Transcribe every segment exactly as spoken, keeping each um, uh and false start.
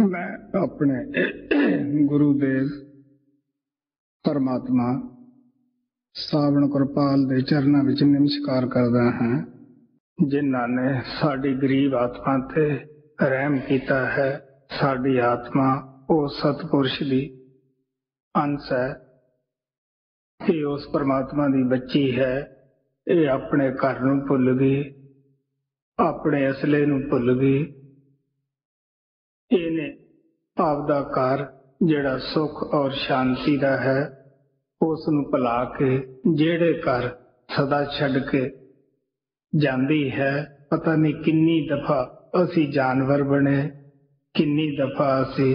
मैं अपने गुरुदेव परमात्मा सावण कृपाल दे चरनां विच नमस्कार करदा हां, जिन्हां ने साडी गरीब आत्मा ते रहम कीता है। साडी आत्मा उह सतपुरुष दी अंश है, ये उस परमात्मा दी बच्ची है। ये अपने घर नूं भुल गई, अपने असले नूं भुल गई। इहने आपदा घर जिहड़ा सुख और शांति दा है उस नूं भुला के जिहड़े घर सदा छड्ड के जांदी है। पता नहीं किन्नी दफा असी जानवर बने, किन्नी दफा असी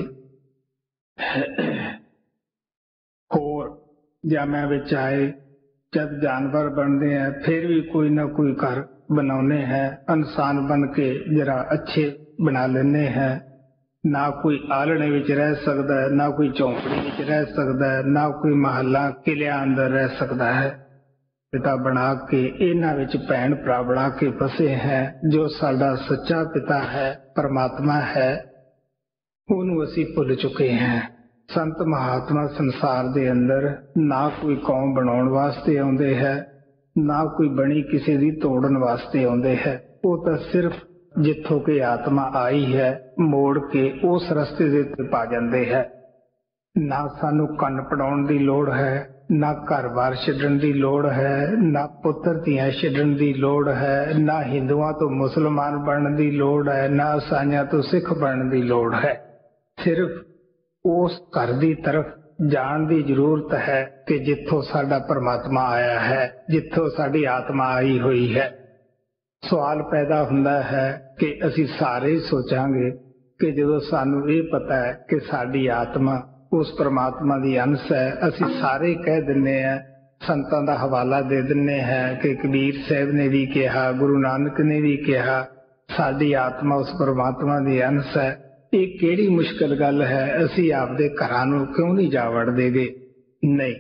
होर जामिया विच आए। जब जानवर बनते हैं फिर भी कोई ना कोई घर बनाने हैं, इंसान बन के जरा अच्छे बना लेने हैं। ना कोई आलने विच रह सकता है, ना कोई झोंपड़ी विच रह सकता है, ना कोई महला किलियां अंदर रह सकता है। पिता बना के इन्हां विच भैन भरा बना के फसे हैं। जो साडा सच्चा पिता है, परमात्मा है, उन्होंने असी भुल चुके हैं। संत महात्मा संसार दे अंदर ना कोई कौम बनाउण वास्ते आउंदे है, ना कोई बनी किसी दी तोड़न वास्ते आउंदे है। वो तो सिर्फ जिथों की आत्मा आई है मोड़ के उस रस्ते दे ते पा जांदे है। ना सानू कंन पड़ाउण दी लोड़ है, ना घर बार छड्डण दी लोड़ है, ना पुत्र धीआं छड्डण दी लोड़ है, ना हिंदुआं तो मुसलमान बनण दी लोड़ है, ना ईसाइयां तो सिख बनण दी लोड़ है। सिर्फ उस घर दी तरफ जाण दी जरूरत है कि जिथों साडा परमात्मा आया है, जिथों साडी आत्मा आई हुई है। सवाल पैदा हुंदा है कि असी सारे ही सोचांगे कि जदों सानू ये पता है कि साडी आत्मा उस परमात्मा दी अंश है, असी सारे कह दिन्ने हैं, संतां दा हवाला दे दिन्ने हैं कि कबीर साहब ने भी कहा, गुरु नानक ने भी कहा, साडी आत्मा उस परमात्मा दी अंश है। ये केड़ी मुश्किल गल है, असी आपदे घरां नूं क्यों नहीं जा वड़देगे? नहीं,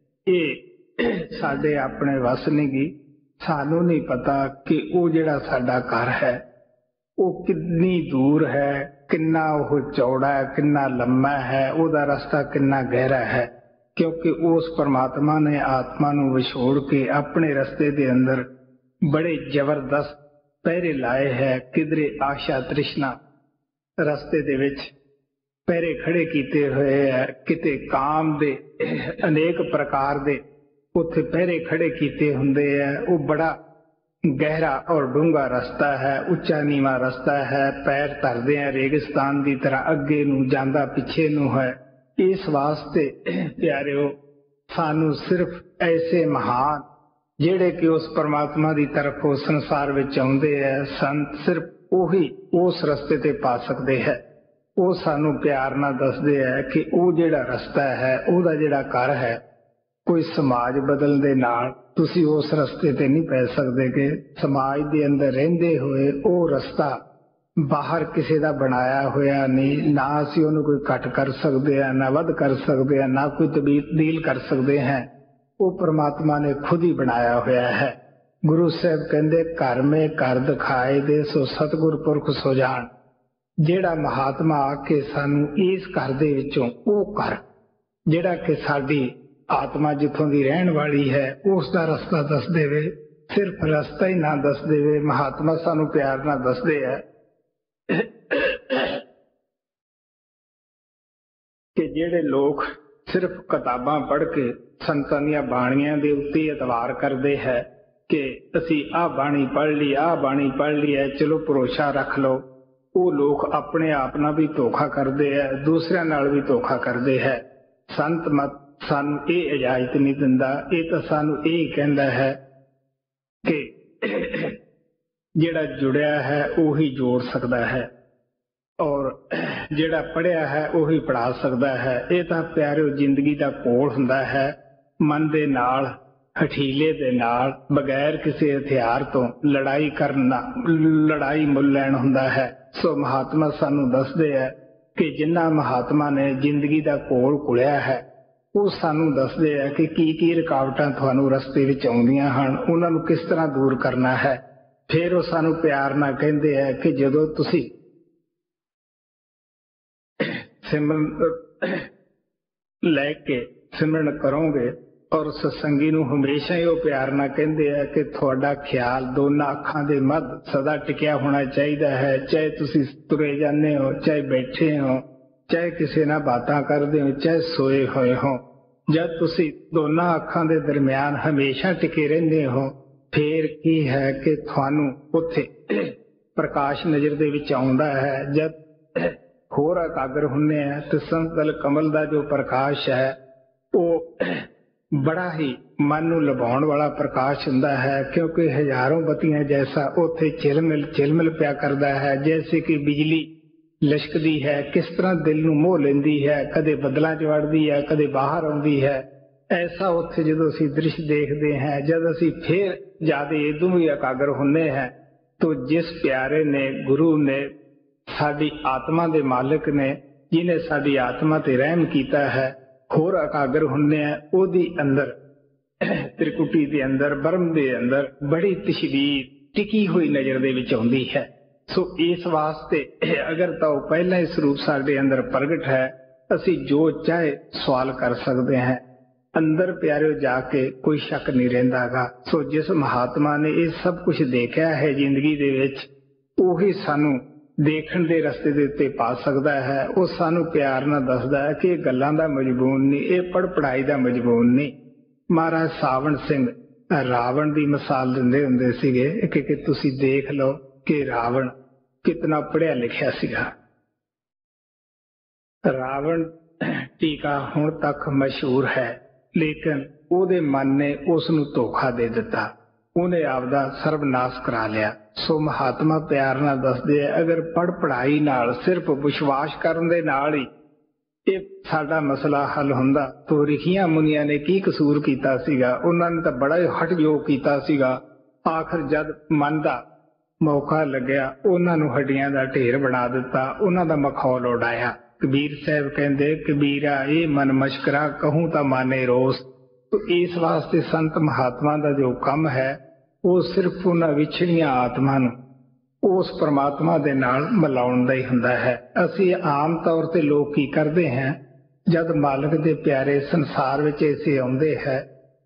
ये साडे अपने वस नहीं गी। सानू नहीं पता कि वो जिहड़ा साडा घर है वो कितनी दूर है, कितना वो चौड़ा है, कितना लंबा है, उसदा रास्ता कितना गहरा है। क्योंकि उस परमात्मा ने आत्मा नूं विछोड़ के अपने रस्ते दे अंदर बड़े जबरदस्त पहरे लाए है। किधरे आशा तृष्णा रस्ते दे विच पहरे खड़े कीते हुए है, किते काम दे अनेक प्रकार दे उत्थे पहरे खड़े कीते हुंदे है। वो बड़ा गहरा और डूंगा रास्ता है, उच्चा नीवा रास्ता है। पैर धरदे हैं रेगिस्तान की तरह, अगे नूं जांदा पिछे नूं है। इस वास्ते प्यारिओ सानू सिर्फ ऐसे महान जिहड़े कि उस परमात्मा की तरफ उस संसार विच आउंदे है, संत सिर्फ उही उस रस्ते ते पा सकते हैं। वो सानू प्यार नाल दसदे है कि वो जिहड़ा रस्ता है, उहदा जिहड़ा घर है, कोई समाज बदलण दे नाल तुसी उस रस्ते ते नहीं पै सकदे कि समाज दे अंदर रहिंदे होए वो रस्ता बाहर किसी दा बनाया होया नहीं। ना असी उहनूं कोई घट कर सकते हैं, ना वध कर सकते हैं, ना कोई तब्दील कर सकते हैं। वो परमात्मा ने खुद ही बनाया होया है। गुरु साहब कहंदे घर में घर दिखाए दे सो सतगुर पुरख सो जान। जिहड़ा महात्मा आके सानू इस घर दे विचों वो घर जिहड़ा कि साडी आत्मा जिथों दी रहन वाली है उसका रास्ता दस देवे। सिर्फ रास्ता ही ना दस देवे, महात्मा सानू प्यार ना दस दे है कि जेड़े लोग सिर्फ किताबां पढ़ के संतां दीआं बाणियां दे उत्ते एतवार करते हैं कि असी आ बाणी पढ़ ली, आ बाणी पढ़ ली है, चलो भरोसा रख लो। वो लोग अपने आप नाल भी धोखा करते हैं, दूसरिਆਂ नाल भी धोखा करते हैं। संत मत सानू ये इजाजत नहीं दिंदा। ये तो सानू ये कहता है कि जिहड़ा जुड़िया है वही जोड़ सकता है, और जिहड़ा पढ़िया है वही पढ़ा सकता है। ये तो प्यारिओ जिंदगी का कोल हुंदा है। मन दे नाल हठीले दे नाल बगैर किसी हथियार तो लड़ाई करना, लड़ाई मुल लैण हुंदा है। सो महात्मा सानू दसदे है कि जिन्ना महात्मा ने जिंदगी का कोल कुलिया है वो सानू दसदे है कि की की रुकावटां तुहानू रस्ते विच आउंदियां हन, उन्हां नू किस तरह दूर करना है। फिर वो सानू प्यार नाल कहंदे है कि जदों तुसी सिमरन लैके सिमरन करोगे और सत्संगी नूं हमेशा ही वो प्यार ना कहंदे है कि तुहाडा ख्याल दोनों अखां दे मध सदा टिकिया होना चाहिए है। चाहे तुसी तुरे जाने हो, चाहे बैठे हो, चाहे किसी नाल बातां करदे हो, चाहे सोए होए हो, जब तुसी दोनों अखां दे दरमियान हमेशा टिके रहिंदे हो, फिर की है कि तुहानूं उत्थे प्रकाश नजर दे विच आउंदा है। जब होर एकाग्र हुंदे हैं तो संतल कमल दा जो प्रकाश है वो बड़ा ही मन नूं लुभाउण वाला प्रकाश हुंदा है, क्योंकि हजारों बत्तियां जैसा उत्थे चिलमिल चिलमिल पिया करदा है। जैसे कि बिजली लिशकदी है, किस तरह दिल नूं मोह लैंदी है, कदे बदलां च वड़दी है, कदे बाहर आउंदी है। ऐसा उत्थे जदों असीं दृश्य देखदे हैं, जद असीं फिर ज्यादा इदों भी एकाग्र हुंदे हैं, तो जिस प्यारे ने गुरु ने साडी आत्मा दे मालिक ने जिन्हें साडी आत्मा ते रहम कीता है, होर एकाग्र हुंदे हैं। ओदी अंदर त्रिकुटी दे अंदर ब्रह्म दे अंदर बड़ी तशबीर टिकी हुई नजर दे विच आउंदी है। सो इस वास्ते अगर तो पहला ही स्वरूप साडे अंदर प्रगट है, असीं जो चाहे सवाल कर सकते हैं। अंदर प्यारे जाके कोई शक नहीं रहिंदागा। सो जिस महात्मा ने ये सब कुछ देखा है जिंदगी दे विच, उही सानू देखण दे रस्ते दे उत्ते पा सकदा है। वो सानू प्यार नाल दसदा है कि गल्लां दा मजबून नहीं, ये पढ़ पढ़ाई दा मजबून नहीं। महाराज सावण सिंह रावण दी मिसाल दिंदे हुंदे सीगे कि कि तुसीं देख लो कि रावण कितना पढ़िया लिखिया सीगा। रावण टीका हुण तक मशहूर है, लेकिन ਉਹਦੇ मन ने उस नूं धोखा दे दिता, ਉਹਨੇ ਆਪਦਾ ਸਰਬਨਾਸ਼ ਕਰਾ ਲਿਆ। सो महात्मा प्यार नाल दसदे है, अगर पढ़ पढ़ाई नाल सिर्फ विश्वास करन दे नाल ही ਇਹ ਸਾਡਾ ਮਸਲਾ ਹੱਲ ਹੁੰਦਾ तो ਰਿਖੀਆਂ ਮੁਨੀਆਂ ਨੇ ਕੀ ਕਸੂਰ ਕੀਤਾ ਸੀਗਾ? ਉਹਨਾਂ ਨੇ ਤਾਂ ਬੜਾ ਹੀ ਹਟਯੋਗ ਕੀਤਾ ਸੀਗਾ। ਆਖਰ ਜਦ ਮਨ ਦਾ ਮੌਕਾ ਲੱਗਿਆ, ਉਹਨਾਂ ਨੂੰ ਹੱਡੀਆਂ ਦਾ ਢੇਰ ਬਣਾ ਦਿੱਤਾ, ਉਹਨਾਂ ਦਾ ਮਖੌਲ ਉਡਾਇਆ। कबीर साहब कहते कबीरा ये मन मशकरा कहूं ता माने रोस। तो इस वास्ते संत महात्मा का जो कम है वो सिर्फ उन्हां विछड़ियां आत्मा नूं उस परमात्मा दे नाल मिलाउण दा ही हुंदा है। असीं आम तौर ते लोग की करते हैं, जद मालिक दे प्यारे संसार विच ऐसे आउंदे है,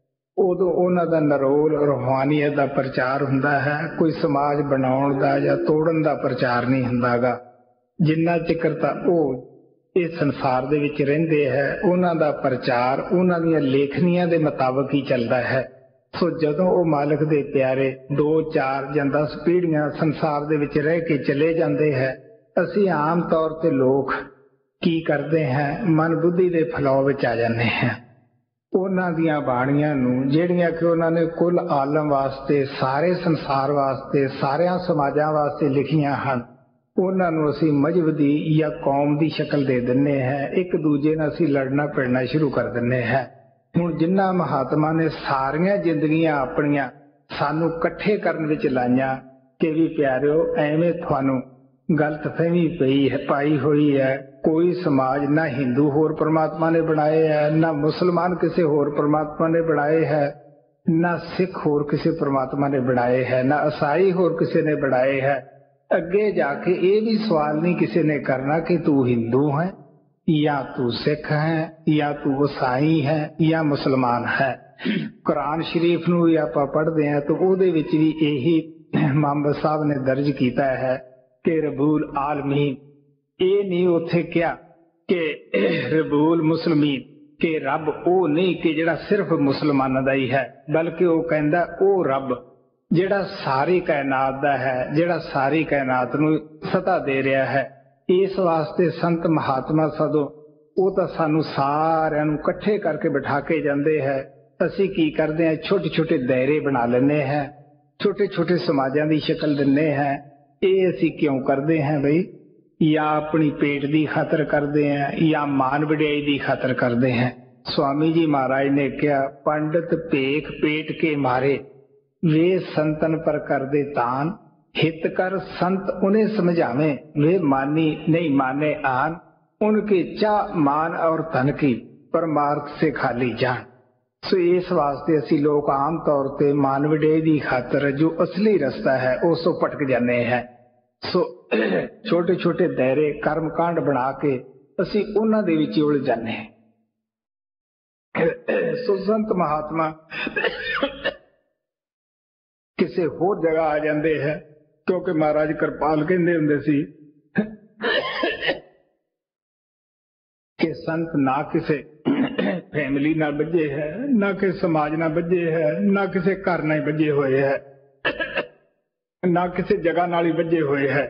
उदों उन्हां दा नरोल रूहानियत दा प्रचार हुंदा है, कोई समाज बनाउण दा जां तोड़न दा प्रचार नहीं हुंदागा। जिन्ना चिकर तां ओह इस संसार दे विच रहिंदे है, उन्हां दा प्रचार उन्हां दीयां लेखनियां दे मुताबिक ही चलदा है। सो जदों वो मालिक दे प्यारे दो चार जां दस पीढ़ियां संसार दे विच रह के चले जांदे है, असीं आम तौर ते लोग की करते हैं, मन बुद्धि दे फैलाव विच आ जांदे हैं। उन्हां दीयां बाणियां नूं जिहड़ियां कि उन्हां ने कुल आलम वास्ते, सारे संसार वास्ते, सारियां समाजां वास्ते लिखियां हन, ਉਹਨਾਂ ਨੂੰ ਅਸੀਂ ਮਜ਼ਹਬ ਦੀ ਜਾਂ ਕੌਮ ਦੀ ਸ਼ਕਲ ਦੇ ਦਿੰਨੇ ਹੈ। ਇੱਕ ਦੂਜੇ ਨਾਲ ਅਸੀਂ ਲੜਨਾ ਭਿੜਨਾ ਸ਼ੁਰੂ ਕਰ ਦਿੰਨੇ ਹੈ। ਹੁਣ ਜਿਨ੍ਹਾਂ ਮਹਾਤਮਾ ਨੇ ਸਾਰੀਆਂ ਜ਼ਿੰਦਗੀਆਂ ਆਪਣੀਆਂ ਸਾਨੂੰ ਇਕੱਠੇ ਕਰਨ ਵਿੱਚ ਲਾਈਆਂ ਕਿ ਵੀ ਪਿਆਰਿਓ ਐਵੇਂ ਤੁਹਾਨੂੰ ਗਲਤ ਫਹਿਮੀ ਪਈ ਹੈ ਪਾਈ ਹੋਈ ਹੈ। ਕੋਈ ਸਮਾਜ ਨਾ ਹਿੰਦੂ ਹੋਰ ਪਰਮਾਤਮਾ ਨੇ ਬਣਾਏ ਹੈ, ਨਾ ਮੁਸਲਮਾਨ ਕਿਸੇ ਹੋਰ ਪਰਮਾਤਮਾ ਨੇ ਬਣਾਏ ਹੈ, ਨਾ ਸਿੱਖ ਹੋਰ ਕਿਸੇ ਪਰਮਾਤਮਾ ਨੇ ਬਣਾਏ ਹੈ, ਨਾ ਈਸਾਈ ਹੋਰ ਕਿਸੇ ਨੇ ਬਣਾਏ ਹੈ। अगे जाके ये भी सवाल नहीं किसी ने करना कि तू हिंदू है या तू सिख है या तू ईसाई है या मुसलमान है। कुरान शरीफ नूं भी आपां पढ़दे हैं तो उहदे विच भी यही मोहम्मद साहब ने दर्ज किया है कि रबूल आलमीन। ये नहीं उत्थे क्या कि रबूल मुसलमीन कि रब वो नहीं कि जिहड़ा सिर्फ मुसलमानां दा ही है, बल्कि वो कहंदा ओ रब ਜਿਹੜਾ ਸਾਰੀ ਕਾਇਨਾਤ ਦਾ ਹੈ, ਜਿਹੜਾ ਸਾਰੀ ਕਾਇਨਾਤ ਨੂੰ ਸਤਾ ਦੇ ਰਿਹਾ ਹੈ। ਇਸ ਵਾਸਤੇ ਸੰਤ ਮਹਾਤਮਾ ਸਦੋਂ ਉਹ ਤਾਂ ਸਾਨੂੰ ਸਾਰਿਆਂ ਨੂੰ ਇਕੱਠੇ ਕਰਕੇ ਬਿਠਾ ਕੇ ਜਾਂਦੇ ਹੈ। ਅਸੀਂ ਕੀ ਕਰਦੇ ਹਾਂ, ਛੋਟੇ ਛੋਟੇ ਦਾਇਰੇ ਬਣਾ ਲੈਂਦੇ ਹਾਂ, ਛੋਟੇ ਛੋਟੇ ਸਮਾਜਾਂ ਦੀ ਸ਼ਕਲ ਦਿੰਦੇ ਹਾਂ। ਇਹ ਅਸੀਂ ਕਿਉਂ ਕਰਦੇ ਹਾਂ ਬਈ? ਜਾਂ ਆਪਣੀ ਪੇਟ ਦੀ ਖਾਤਰ ਕਰਦੇ ਹਾਂ ਜਾਂ ਮਾਨ ਵਡਿਆਈ ਦੀ ਖਾਤਰ ਕਰਦੇ ਹਾਂ। स्वामी जी महाराज ने कहा पंडित पेख पेट के मारे वे संतन पर कर दे तान, हित कर संत उन्हें समझावे वे मानी नहीं माने आन, उनके चाह मान और धन की परमार्थ से खाली जान। सो इस वास्ते असी लोग आम तौर पर मानवडे की खातर जो असली रास्ता है उसों भटक जाने हैं। सो छोटे छोटे दायरे कर्म कांड बना के ਅਸੀਂ ਉਹਨਾਂ ਦੇ ਵਿੱਚ ਉਲਝ ਜਾਂਦੇ ਹਾਂ। ਸੋ ਸੰਤ ਮਹਾਤਮਾ ਕਿਸੇ ਹੋਰ ਜਗ੍ਹਾ ਆ ਜਾਂਦੇ ਹੈ, ਕਿਉਂਕਿ ਮਹਾਰਾਜ ਕਿਰਪਾਲ ਕਹਿੰਦੇ ਹੁੰਦੇ ਸੀ ਕਿ ਸੰਤ ਨਾ ਕਿਸੇ ਫੈਮਿਲੀ ਨਾਲ ਬੱਝੇ ਹੈ, ਨਾ ਕਿਸੇ ਸਮਾਜ ਨਾਲ ਬੱਝੇ ਹੈ, ਨਾ ਕਿਸੇ ਘਰ ਨਾਲ ਬੱਝੇ ਹੋਏ ਹੈ, ਨਾ ਕਿਸੇ ਜਗ੍ਹਾ ਨਾਲ ਹੀ ਬੱਝੇ ਹੋਏ ਹੈ।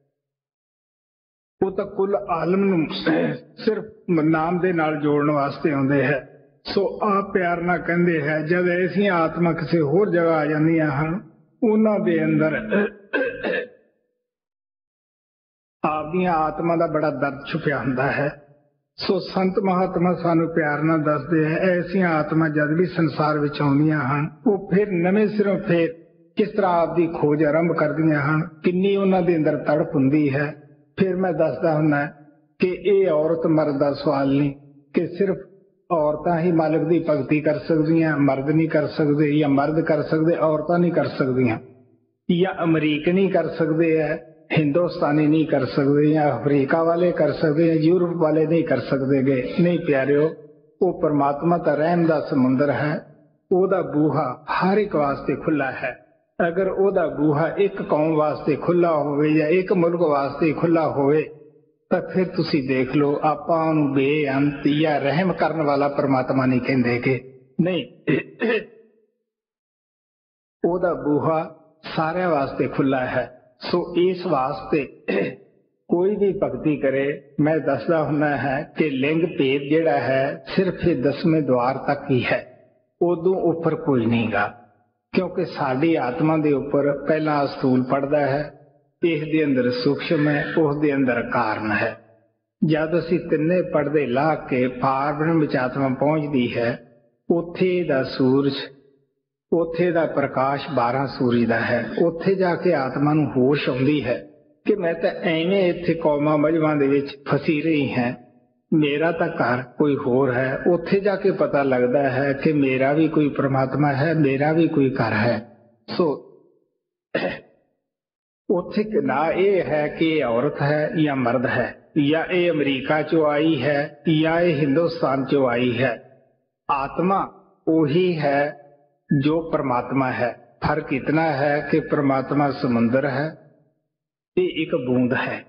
ਉਹ ਤਾਂ ਕੁੱਲ ਆਲਮ ਨੂੰ ਸਿਰਫ ਨਾਮ ਦੇ ਨਾਲ ਜੋੜਨ ਵਾਸਤੇ ਆਉਂਦੇ ਹੈ। ਸੋ ਆਪ ਪਿਆਰ ਨਾਲ ਕਹਿੰਦੇ ਹੈ, ਜਦ ਐਸੀਆਂ ਆਤਮਾ ਕਿਸੇ ਹੋਰ ਜਗ੍ਹਾ ਆ ਜਾਂਦੀਆਂ ਹਨ, ਉਹਨਾਂ ਦੇ ਅੰਦਰ ਆਪਦੀਆਂ ਆਤਮਾ ਦਾ ਬੜਾ ਦਰਦ ਛੁਪਿਆ ਹੁੰਦਾ ਹੈ। ਸੋ ਸੰਤ ਮਹਾਤਮਾ ਸਾਨੂੰ ਪਿਆਰ ਨਾਲ ਦੱਸਦੇ ਹੈ, ਐਸੀਆਂ ਆਤਮਾ ਜਦ ਵੀ ਸੰਸਾਰ ਵਿੱਚ ਆਉਂਦੀਆਂ ਹਨ, ਉਹ ਫਿਰ ਨਵੇਂ ਸਿਰੋਂ ਫੇਰ ਕਿਸ ਤਰ੍ਹਾਂ ਆਪਦੀ ਖੋਜ ਆਰੰਭ ਕਰਦੀਆਂ ਹਨ, ਕਿੰਨੀ ਉਹਨਾਂ ਦੇ ਅੰਦਰ ਤੜਪ ਹੁੰਦੀ ਹੈ। ਫਿਰ ਮੈਂ ਦੱਸਦਾ ਹੁੰਦਾ ਕਿ ਇਹ ਔਰਤ ਮਰਦ ਦਾ ਸਵਾਲ ਨਹੀਂ, ਕਿ ਸਿਰਫ ਔਰਤਾਂ ਹੀ ਮਾਲਕ ਦੀ ਭਗਤੀ ਕਰ ਸਕਦੀਆਂ, ਮਰਦ ਨਹੀਂ ਕਰ ਸਕਦੇ, ਜਾਂ ਮਰਦ ਕਰ ਸਕਦੇ ਔਰਤਾਂ ਨਹੀਂ ਕਰ ਸਕਦੀਆਂ, ਜਾਂ ਅਮਰੀਕਨੀ ਕਰ ਸਕਦੇ ਹੈ, ਹਿੰਦੁਸਤਾਨੀ ਨਹੀਂ ਕਰ ਸਕਦੇ, ਜਾਂ ਅਫਰੀਕਾ ਵਾਲੇ ਕਰ ਸਕਦੇ, ਯੂਰਪ ਵਾਲੇ ਨਹੀਂ ਕਰ ਸਕਦੇ ਗੇ। ਨਹੀਂ ਪਿਆਰਿਓ, ਉਹ ਪਰਮਾਤਮਾ ਦਾ ਰਹਿਮ ਦਾ ਸਮੁੰਦਰ ਹੈ, ਉਹਦਾ ਬੂਹਾ ਹਰ ਇੱਕ ਵਾਸਤੇ ਖੁੱਲਾ ਹੈ। ਅਗਰ ਉਹਦਾ ਬੂਹਾ ਇੱਕ ਕੌਮ ਵਾਸਤੇ ਖੁੱਲਾ ਹੋਵੇ ਜਾਂ ਇੱਕ ਮੁਲਕ ਵਾਸਤੇ ਖੁੱਲਾ ਹੋਵੇ ਤਾਂ ਫਿਰ ਤੁਸੀਂ ਦੇਖ ਲਓ, ਆਪਾਂ ਉਹਨੂੰ ਬੇਅੰਤ ਜਾਂ ਰਹਿਮ ਕਰਨ ਵਾਲਾ ਪਰਮਾਤਮਾ ਨਹੀਂ ਕਹਿੰਦੇ ਕਿ ਨਹੀਂ, ਉਹਦਾ ਬੂਹਾ ਸਾਰਿਆਂ ਵਾਸਤੇ ਖੁੱਲਾ ਹੈ। ਸੋ ਇਸ ਵਾਸਤੇ ਕੋਈ ਵੀ ਭਗਤੀ ਕਰੇ, ਮੈਂ ਦੱਸਦਾ ਹੁੰਦਾ ਹੈ ਕਿ ਲਿੰਗ ਭੇਦ ਜਿਹੜਾ ਹੈ ਸਿਰਫ ਇਹ ਦਸਵੇਂ ਦੁਆਰ ਤੱਕ ਹੀ ਹੈ, ਉਦੋਂ ਉੱਪਰ ਕੋਈ ਨਹੀਂ ਗਾ। ਕਿਉਂਕਿ ਸਾਡੀ ਆਤਮਾ ਦੇ ਉੱਪਰ ਪਹਿਲਾਂ ਅਸਤੂਲ ਪੜਦਾ ਹੈ, ਇਸ ਦੇ ਅੰਦਰ ਸੂਖਸ਼ਮ ਹੈ, ਉਸ ਦੇ ਅੰਦਰ ਕਾਰਨ ਹੈ। ਜਦ ਅਸੀਂ ਤਿੰਨੇ ਪੜਦੇ ਲਾ ਕੇ ਪਾਰ ਬ੍ਰਹਮ ਵਿੱਚ ਆਤਮਾ ਪਹੁੰਚਦੀ ਹੈ, ਉੱਥੇ ਦਾ ਸੂਰਜ, ਉੱਥੇ ਦਾ ਪ੍ਰਕਾਸ਼ ਬਾਰਾਂ ਸੂਰਜ ਦਾ ਹੈ। ਉੱਥੇ ਜਾ ਕੇ ਆਤਮਾ ਨੂੰ ਹੋਸ਼ ਆਉਂਦੀ ਹੈ ਕਿ ਮੈਂ ਤਾਂ ਐਵੇਂ ਇੱਥੇ ਕੌਮਾਂ ਮਜ਼ਹਬਾਂ ਦੇ ਵਿੱਚ ਫਸੀ ਰਹੀ ਹਾਂ, ਮੇਰਾ ਤਾਂ ਘਰ ਕੋਈ ਹੋਰ ਹੈ। ਉੱਥੇ ਜਾ ਕੇ ਪਤਾ ਲੱਗਦਾ ਹੈ ਕਿ ਮੇਰਾ ਵੀ ਕੋਈ ਪ੍ਰਮਾਤਮਾ ਹੈ, ਮੇਰਾ ਵੀ ਕੋਈ ਘਰ ਹੈ। ਸੋ ਉੱਥੇ ਨਾ ਇਹ ਹੈ ਕਿ ਇਹ ਔਰਤ ਹੈ ਜਾਂ ਮਰਦ ਹੈ, ਜਾਂ ਇਹ ਅਮਰੀਕਾ ਚੋਂ ਆਈ ਹੈ ਜਾਂ ਇਹ ਹਿੰਦੁਸਤਾਨ ਚੋਂ ਆਈ ਹੈ। ਆਤਮਾ ਉਹੀ ਹੈ ਜੋ ਪ੍ਰਮਾਤਮਾ ਹੈ। ਫਰਕ ਇਤਨਾ ਹੈ ਕਿ ਪ੍ਰਮਾਤਮਾ ਸਮੁੰਦਰ ਹੈ, ਇਹ ਇੱਕ ਬੂੰਦ ਹੈ।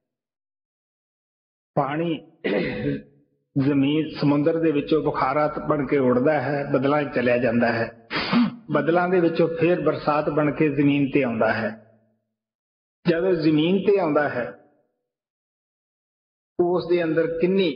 ਪਾਣੀ ਜ਼ਮੀਨ ਸਮੁੰਦਰ ਦੇ ਵਿੱਚੋਂ ਬੁਖਾਰਾਤ ਬਣ ਕੇ ਉੱਡਦਾ ਹੈ, ਬਦਲਾਂ 'ਚ ਚਲਿਆ ਜਾਂਦਾ ਹੈ, ਬਦਲਾਂ ਦੇ ਵਿੱਚੋਂ ਫੇਰ ਬਰਸਾਤ ਬਣ ਕੇ ਜ਼ਮੀਨ ਤੇ ਆਉਂਦਾ ਹੈ। ਜਦੋਂ ਜ਼ਮੀਨ ਤੇ ਆਉਂਦਾ ਹੈ, ਉਸ ਦੇ ਅੰਦਰ ਕਿੰਨੀ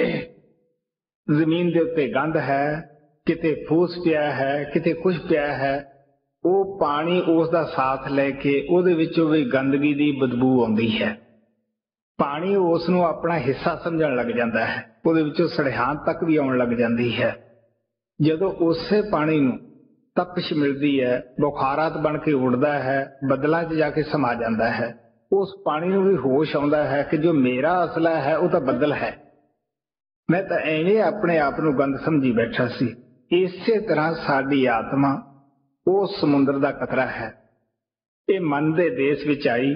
ਜ਼ਮੀਨ ਦੇ ਉੱਤੇ ਗੰਧ ਹੈ, ਕਿਤੇ ਫੂਸ ਪਿਆ ਹੈ, ਕਿਤੇ ਕੁਛ ਪਿਆ ਹੈ। ਉਹ ਪਾਣੀ ਉਸ ਦਾ ਸਾਥ ਲੈ ਕੇ ਉਹਦੇ ਵਿੱਚੋਂ ਵੀ ਗੰਦਗੀ ਦੀ ਬਦਬੂ ਆਉਂਦੀ ਹੈ। ਪਾਣੀ ਉਸ ਨੂੰ ਆਪਣਾ ਹਿੱਸਾ ਸਮਝਣ ਲੱਗ ਜਾਂਦਾ ਹੈ, ਉਹਦੇ ਵਿੱਚੋਂ ਸੜਿਆਨ ਤੱਕ ਵੀ ਆਉਣ ਲੱਗ ਜਾਂਦੀ ਹੈ। ਜਦੋਂ ਉਸੇ ਪਾਣੀ ਨੂੰ ਤਪਸ਼ ਮਿਲਦੀ ਹੈ, ਬੁਖਾਰਾਤ ਬਣ ਕੇ ਉੱਡਦਾ ਹੈ, ਬੱਦਲਾਂ 'ਚ ਜਾ ਕੇ ਸਮਾ ਜਾਂਦਾ ਹੈ, ਉਸ ਪਾਣੀ ਨੂੰ ਵੀ ਹੋਸ਼ ਆਉਂਦਾ ਹੈ ਕਿ ਜੋ ਮੇਰਾ ਅਸਲਾ ਹੈ ਉਹ ਤਾਂ ਬੱਦਲ ਹੈ, ਮੈਂ ਤਾਂ ਐਵੇਂ ਆਪਣੇ ਆਪ ਨੂੰ ਗੰਦ ਸਮਝੀ ਬੈਠਾ ਸੀ। ਇਸੇ ਤਰ੍ਹਾਂ ਸਾਡੀ ਆਤਮਾ ਉਹ ਸਮੁੰਦਰ ਦਾ ਕਤਰਾ ਹੈ। ਇਹ ਮਨ ਦੇ ਦੇਸ਼ ਵਿੱਚ ਆਈ,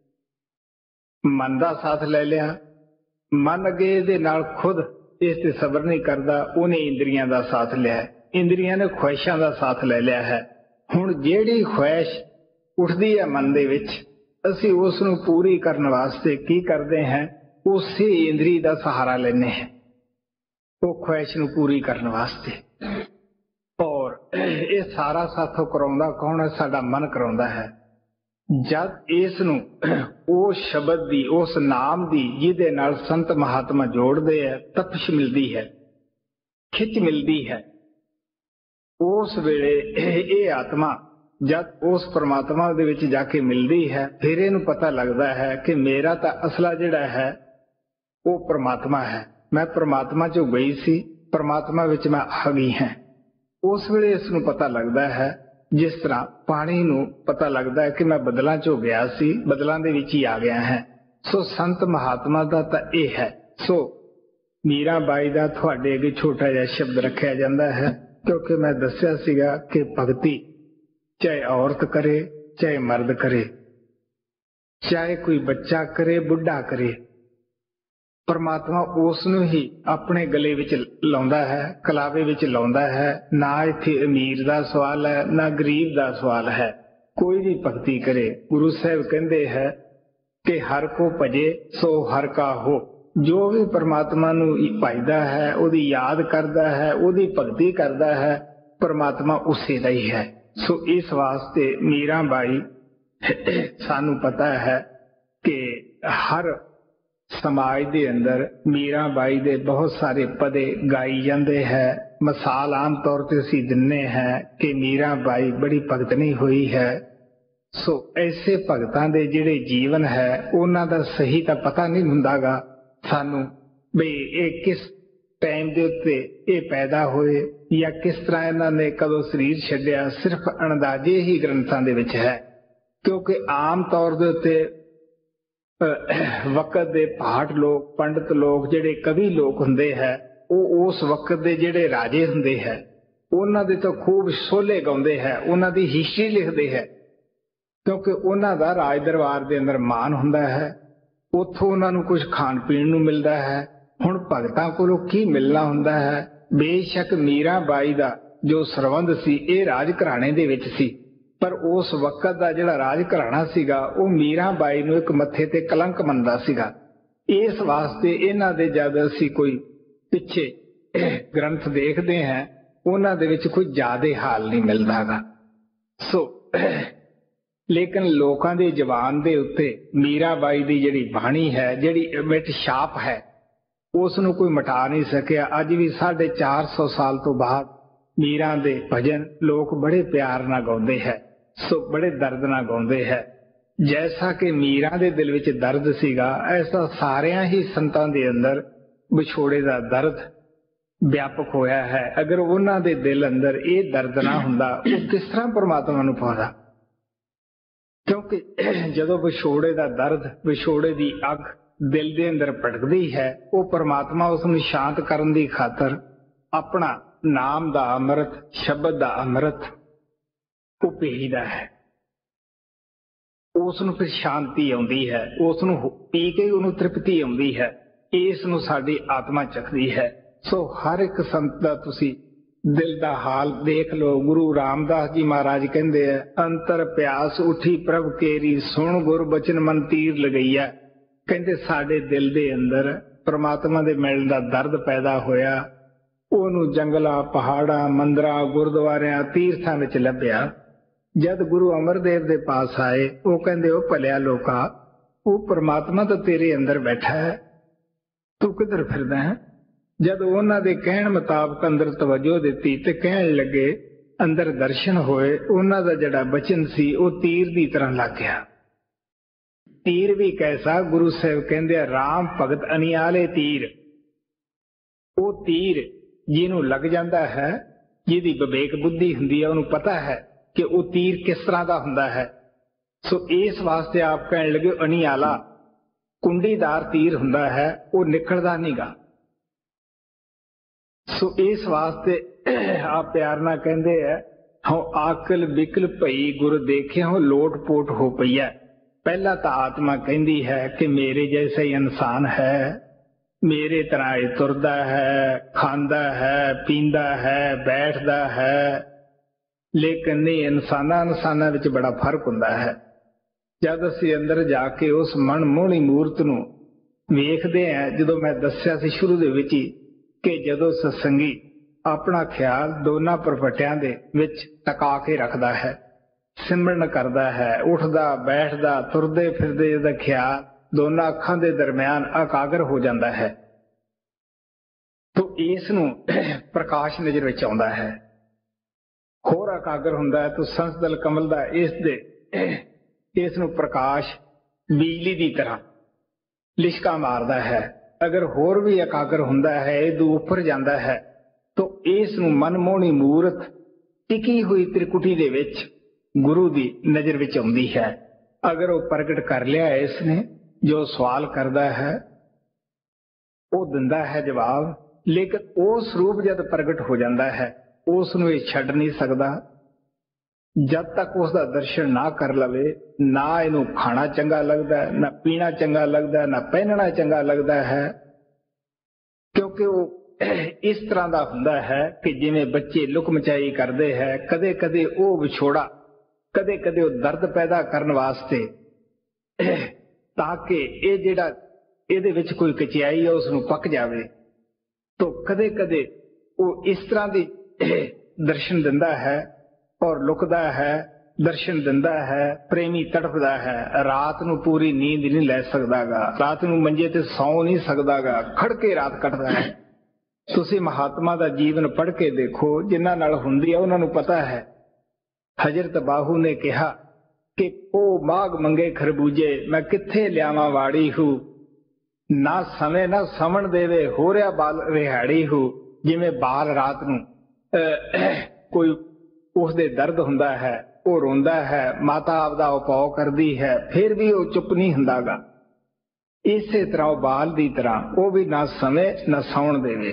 ਮਨ ਦਾ ਸਾਥ ਲੈ ਲਿਆ, ਮਨ ਅੱਗੇ ਇਹਦੇ ਨਾਲ ਖੁਦ ਇਸ ਤੇ ਸਬਰ ਨਹੀਂ ਕਰਦਾ, ਉਹਨੇ ਇੰਦਰੀਆਂ ਦਾ ਸਾਥ ਲਿਆ, ਇੰਦਰੀਆਂ ਨੇ ਖੁਆਇਸ਼ਾਂ ਦਾ ਸਾਥ ਲੈ ਲਿਆ ਹੈ। ਹੁਣ ਜਿਹੜੀ ਖੁਆਇਸ਼ ਉੱਠਦੀ ਹੈ ਮਨ ਦੇ ਵਿੱਚ, ਅਸੀਂ ਉਸ ਨੂੰ ਪੂਰੀ ਕਰਨ ਵਾਸਤੇ ਕੀ ਕਰਦੇ ਹਾਂ, ਉਸੇ ਇੰਦਰੀ ਦਾ ਸਹਾਰਾ ਲੈਂਦੇ ਹਾਂ ਉਹ ਖੁਆਇਸ਼ ਨੂੰ ਪੂਰੀ ਕਰਨ ਵਾਸਤੇ। ਔਰ ਇਹ ਸਾਰਾ ਸਾਥੋਂ ਕਰਾਉਂਦਾ ਕੌਣ ਹੈ? ਸਾਡਾ ਮਨ ਕਰਾਉਂਦਾ ਹੈ। ਜਦ ਇਸ ਨੂੰ ਉਹ ਸ਼ਬਦ ਦੀ, ਉਸ ਨਾਮ ਦੀ, ਜਿਹਦੇ ਨਾਲ ਸੰਤ ਮਹਾਤਮਾ ਜੋੜਦੇ ਹੈ, ਤਪਸ਼ ਮਿਲਦੀ ਹੈ, ਖਿੱਚ ਮਿਲਦੀ ਹੈ, ਉਸ ਵੇਲੇ ਇਹ ਆਤਮਾ ਜਦ ਉਸ ਪਰਮਾਤਮਾ ਦੇ ਵਿੱਚ ਜਾ ਕੇ ਮਿਲਦੀ ਹੈ, ਫਿਰ ਇਹਨੂੰ ਪਤਾ ਲੱਗਦਾ ਹੈ ਕਿ ਮੇਰਾ ਤਾਂ ਅਸਲਾ ਜਿਹੜਾ ਹੈ ਉਹ ਪਰਮਾਤਮਾ ਹੈ। ਮੈਂ ਪਰਮਾਤਮਾ ਚੋਂ ਗਈ ਸੀ, ਪਰਮਾਤਮਾ ਵਿੱਚ ਮੈਂ ਆ ਗਈ ਹਾਂ। ਉਸ ਵੇਲੇ ਇਸ ਨੂੰ ਪਤਾ ਲੱਗਦਾ ਹੈ, ਜਿਸ ਤਰ੍ਹਾਂ ਪਾਣੀ ਨੂੰ ਪਤਾ ਲੱਗਦਾ ਹੈ ਕਿ ਮੈਂ ਬਦਲਾਂ ਚੋਂ ਗਿਆ ਸੀ, ਬਦਲਾਂ ਦੇ ਵਿੱਚ ਹੀ ਆ ਗਿਆ ਹੈ। ਸੋ ਸੰਤ ਮਹਾਤਮਾ ਦਾ ਤਾਂ ਇਹ ਹੈ। ਸੋ ਮੀਰਾ ਬਾਈ ਦਾ ਤੁਹਾਡੇ ਅੱਗੇ ਛੋਟਾ ਜਿਹਾ ਸ਼ਬਦ ਰੱਖਿਆ ਜਾਂਦਾ ਹੈ, ਕਿਉਂਕਿ ਮੈਂ ਦੱਸਿਆ ਸੀਗਾ ਕਿ ਭਗਤੀ ਚਾਹੇ ਔਰਤ ਕਰੇ ਚਾਹੇ ਮਰਦ ਕਰੇ, ਚਾਹੇ ਕੋਈ ਬੱਚਾ ਕਰੇ ਬੁੱਢਾ ਕਰੇ, परमात्मा उस नूं ही अपने गले विच लाउंदा है, कलावे विच लाउंदा है। ना इत्थे अमीर दा सवाल है, ना गरीब दा सवाल है। कोई भी भगती करे, गुरु साहब कहंदे है कि हर को भजे सो हर का हो। जो भी परमात्मा नूं भाईदा है, उहदी याद करदा है, उहदी भगती करदा है, परमात्मा उसे दा ही है। सो इस वास्ते मीरा बाई सानू पता है कि हर समाज दे अंदर मीरा बाई दे बहुत सारे पदे गाई जाते हैं। मिसाल आम तौर पर असीं दिन्ने हैं कि मीरा बाई बड़ी भगतनी हुई है। सो ऐसे भगतां दे जिहड़े जीवन है उन्हां दा सही तां पता नहीं हुंदागा सानू भी ये किस टाइम दे उत्ते ये पैदा होए या किस तरह इन्हां ने कदों शरीर छड्डिया। सिर्फ अंदाजे ही ग्रंथां दे विच है, क्योंकि आम तौर दे उत्ते वक्त दे पाठ लोग, पंडित लोग, जिहड़े कवि लोग हुंदे है, वो उस वक्त दे जिहड़े राजे हुंदे है उन्हां दे तो खूब सोले गाउंदे है, उन्हां दी हिस्ट्री लिखदे है, क्योंकि उन्हां दा राज दरबार दे अंदर मान हुंदा है। उत्थों उन्हां नूं कुछ खाण पीण नूं मिलदा है। हुण भगतां कोलों की मिलना हुंदा है। बेशक मीरा बाई दा जो सरबंध सी ये राज घराणे दे विच सी, पर उस वक्त दा जिहड़ा राज घराणा सीगा वो मीरा बाई नूं एक मत्थे ते कलंक मनदा सीगा। इस वास्ते इन्हां दे जद असीं कोई पिछे ग्रंथ देखदे हैं उन्हां दे विच कोई ज्यादा हाल नहीं मिलदागा। सो लेकिन लोकां दे जवान दे उत्ते मीरा बाई दी जिहड़ी बाणी है, जिहड़ी अमिट छाप है, उस नूं कोई मिटा नहीं सकिया। अज भी साढ़े चार सौ साल तो बाद मीरा दे भजन लोग बड़े प्यार नाल गाउंदे है, सो बड़े दर्द नाल गाउंदे है। जैसा कि मीरा दे दिल विच दर्द सीगा, ऐसा सारियां ही संतां दे अंदर विछोड़े दा दर्द व्यापक होया है। अगर उन्हां दे दिल अंदर ये दर्द ना हुंदा वो किस तरह परमात्मा नूं पाउंदा? क्योंकि जदों विछोड़े दा दर्द, विछोड़े दी अग दिल दे अंदर भड़कदी है, वो परमात्मा उस नूं शांत करन दी खातर अपना नाम दा अमृत, शब्द दा अमृत वो भेजदा है। उस नूं फिर शांति आउंदी है, उस नूं पी के उन्हें तृप्ति आउंदी है। इस नूं साडी आत्मा चखदी है। सो हर एक संत दा तुसी दिल दा हाल देख लो। गुरु रामदास जी महाराज कहंदे है, अंतर प्यास उठी प्रभ केरी, सुन गुर बचन मन तीर लगईया। कहंदे साडे दिल दे अंदर परमात्मा दे मिलण दा दर्द पैदा होया। ਉਹਨੂੰ जंगलों, पहाड़ों, मंदिरों, गुरुद्वारियां, तीर्थां विच लभ्या। जद गुरु अमरदेव दे पास आए, वो कहंदे ओ भलिया लोका, वो परमात्मा तो तेरे अंदर बैठा है, तू किधर फिरदा है? जद उन्हां दे कहण मुताबक अंदर तवज्जो दिती ते कहण लगे, अंदर दर्शन होए, उन्हां दा जिहड़ा बचन सी वो तीर दी तरह लग गया। तीर भी कैसा? गुरु साहब कहंदे राम भगत अनियाले तीर। वो तीर ਜਿਹਨੂੰ ਲੱਗ ਜਾਂਦਾ ਹੈ, ਜਿਹਦੀ ਵਿਵੇਕ ਬੁੱਧੀ ਹੁੰਦੀ ਹੈ, ਉਹਨੂੰ ਪਤਾ ਹੈ ਕਿ ਉਹ ਤੀਰ ਕਿਸ ਤਰ੍ਹਾਂ ਦਾ ਹੁੰਦਾ ਹੈ। ਸੋ ਇਸ ਵਾਸਤੇ ਆਪ ਕਹਿਣ ਲੱਗੇ ਅਣੀਆਲਾ ਕੁੰਡੀਦਾਰ ਤੀਰ ਹੁੰਦਾ ਹੈ, ਉਹ ਨਿਕਲਦਾ ਨਹੀਂਗਾ। ਸੋ ਇਸ ਵਾਸਤੇ ਆਪ ਪਿਆਰ ਨਾਲ ਕਹਿੰਦੇ ਹੈ, ਹਉ ਆਕਲ ਬਿਕਲ ਭਈ ਗੁਰ ਦੇਖਿਓ ਲੋਟ ਪੋਟ ਹੋ ਪਈਆ। ਪਹਿਲਾਂ ਤਾਂ ਆਤਮਾ ਕਹਿੰਦੀ ਹੈ ਕਿ ਮੇਰੇ ਜੈਸਾ ਹੀ ਇਨਸਾਨ ਹੈ, मेरे तरह ये तुरदा है, खांदा है, पींदा है, बैठदा है, लेकिन नहीं इंसाना इंसाना विच बड़ा फर्क हुंदा है। जद असीं अंदर जाके उस मन मोहनी मूर्त नूं वेखदे हैं, जदों मैं दस्सिया सी शुरू दे विच ही कि जदों सत्संगी अपना ख्याल दोनों परपटियां दे विच टका के रखदा है, सिमरन करदा है, उठदा बैठदा तुरदे फिरदे दा ख्याल दोनों अखां दे दरम्यान एकाग्र हो जाता है, तो इस नूं प्रकाश नजर विच आउंदा है। होर एकाग्र हुंदा है तो संसदल कमल दा इस दे इस नूं प्रकाश बिजली दी तरह लिशका मारदा है। अगर होर भी एकाग्र हुंदा है, इदों उपर जांदा है, तो इस नूं मनमोहनी मूरत टिकी हुई त्रिकुटी दे विच गुरु दी नजर विच आउंदी है। अगर वो प्रगट कर लिया इसने, जो सवाल करता है वो दिंदा है जवाब, लेकिन वो स्वरूप जब प्रगट हो जाता है उसनूं ये छड्ड नहीं सकता। जब तक उसका दर्शन ना कर लवे, ना इनू खाना चंगा लगता है, ना पीना चंगा लगता है, ना पहनना चंगा लगता है, क्योंकि वो इस तरह का हुंदा है कि जिवें बच्चे लुक मचाई करते हैं, कदे कदे वो विछोड़ा, कदे कदे वो दर्द पैदा करने वास्ते ताकि ये जिहड़ा इहदे विच कोई कचियाई है उसनूं पक जावे, तो कदे कदे वो इस तरह की दर्शन दिंदा है और लुकदा है, दर्शन दिंदा है, प्रेमी तड़फदा है, रात नूं पूरी नींद नहीं लै सकदागा, रात नूं मंजे ते सौ नहीं सकदागा, खड़ के रात कटदा है। तुसीं महात्मा दा जीवन पढ़ के देखो, जिन्हां नाल हुंदी है उन्हां नूं पता है। हजरत बाहू ने कहा कि ओ माग मंगे खरबूजे, मैं किथे लियावां वाड़ी हूं, ना समय ना समण देवे हो रहा बाल रिहाड़ी हूं। जिवें बाल रात नूं कोई उसदे दर्द हुंदा है, वो रोंदा है, माता आपदा उपाव करदी है, फिर भी वो चुप नहीं हुंदागा। इसे तरह बाल दी तरह वो भी ना समय ना सौण देवे,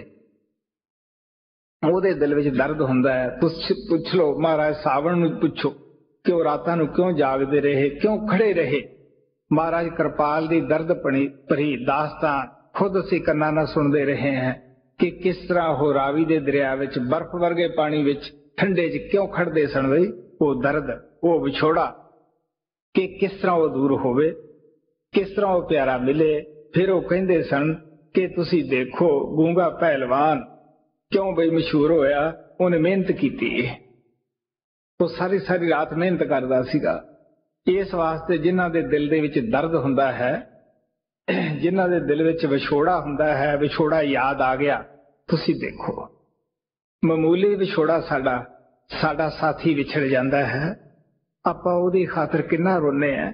ਉਹਦੇ दिल विच दर्द हुंदा है। तुस पुछ लो महाराज सावण नूं पुछो कि वो रातां नूं क्यों जागदे रहे, क्यों खड़े रहे। महाराज कृपाल दी दर्द भरी भरी दास्तान खुद असीं कन्नां नाल सुणदे रहे हैं कि किस तरह वो रावी दे दरिया विच बर्फ वर्गे पानी विच ठंडे च क्यों खड़दे सन। बई वो दर्द, वो विछोड़ा कि किस तरह वो दूर होवे, किस तरह वो प्यारा मिले। फिर वो कहंदे सन कि तुसीं देखो गूंगा पहलवान क्यों बई मशहूर होया, उन्हें मेहनत की, वो सारी सारी रात मेहनत करता सीगा। इस वास्ते जिन्हां दे दिल दे विच दर्द हुंदा है, जिन्हां दे दिल विच विछोड़ा हुंदा है, विछोड़ा याद आ गया, तुसीं देखो मामूली विछोड़ा साडा साडा साथी विछड़ जाता है, आपां ओहदी खातर किन्ना रोने हैं,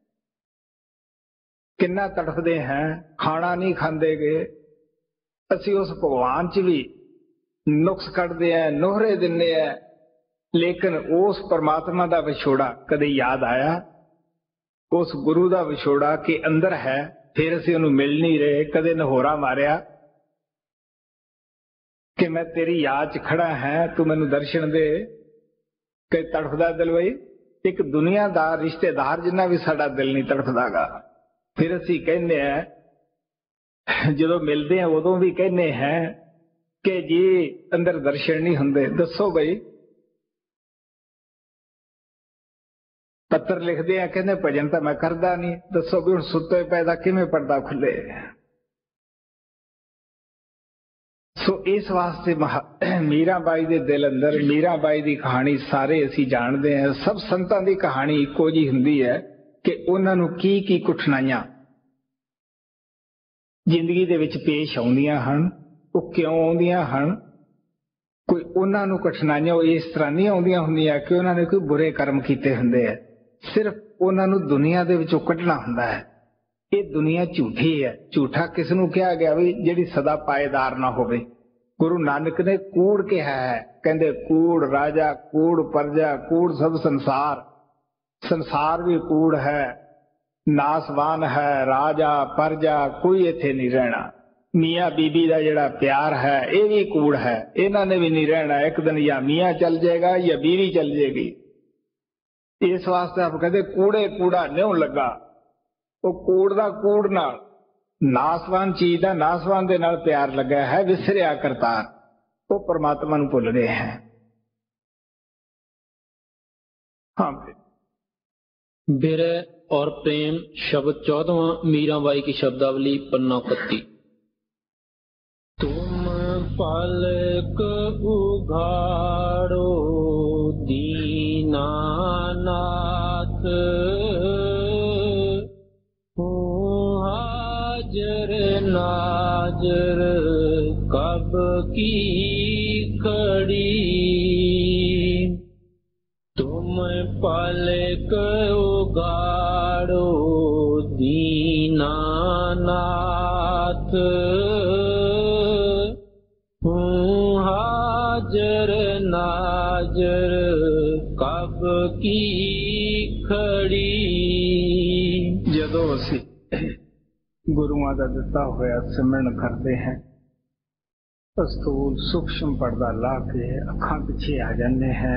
किन्ना तड़फदे हैं, खाना नहीं खांदे गए। असीं उस भगवान च भी नुक्स कढ़दे हैं, नोहरे दिंदे हैं, लेकिन उस परमात्मा का विछोड़ा कदे याद आया, उस गुरु का विछोड़ा कि अंदर है, फिर असीं उहनूं मिल नहीं रहे। कदे नहोरा मारिया कि मैं तेरी याद च खड़ा है, तू मैनूं दर्शन दे। कि तड़फदा दिल बई एक दुनियादार रिश्तेदार जिन्ना भी साडा दिल नहीं तड़फदागा। फिर असीं कहने हैं जदों मिलदे हैं उदों भी कहने हैं कि जी अंदर दर्शन नहीं हुंदे। दसो बई, पत्र लिखते हैं कहने भजन तो मैं करदा नहीं, दसो भी हुण सुत्ते पैदा किवें पर्दा खुले। सो इस वास्ते मीराबाई दे दिल अंदर, मीराबाई दी कहानी सारे असीं जाणदे हैं। सब संतां दी कहानी इक्को जी हुंदी है कि उन्हां नूं की की कठिनाइयां जिंदगी दे विच पेश आउंदियां हन, वो क्यों आउंदियां हन। कोई उन्हां नूं कठिनाइयां इस तरह नहीं आउंदियां हुंदियां कि उन्हां ने कोई बुरे कर्म कीते हुंदे है, सिर्फ उन्हां नूं दुनिया दे विचों कढना हुंदा है। ये दुनिया झूठी है। झूठा किस नूं कहा गया भी जिहड़ी सदा पाएदार ना होवे। गुरु नानक ने कूड़ कहा है, कहंदे कूड़ राजा, कूड़ प्रजा, कूड़ सब संसार। संसार भी कूड़ है, नासवान है, राजा प्रजा कोई इत्थे नहीं रहना। मियाँ बीबी का जिहड़ा प्यार है ये भी कूड़ है, इन्हां ने भी नहीं रहना। एक दिन या मियाँ चल जाएगा या बीवी चल जाएगी। इस वास्ते आप कहते कूड़े कूड़ा न्यों लगा। वो कूड़ दा कूड़ नाल, नासवान चीज दा नासवान दे नाल प्यार लगा है। विसरिया करतार, वो परमात्मा नूं भुल रहे हैं। हाँ, बिरह और प्रेम शब्द चौदहवां मीराबाई की शब्दावली पन्ना इकतीस। तुम पलक उघाड़ो दीनानाथ, हाजर नाजर कब की खड़ी। तुम पलक उघाड़ो दीनानाथ, हाजर नाजर कब की खड़ी। जदों असीं गुरुआं दा दिता होया सिमरन करते हैं, स्थूल सूक्ष्म पर्दा ला के अखां पिछे आ जाते हैं।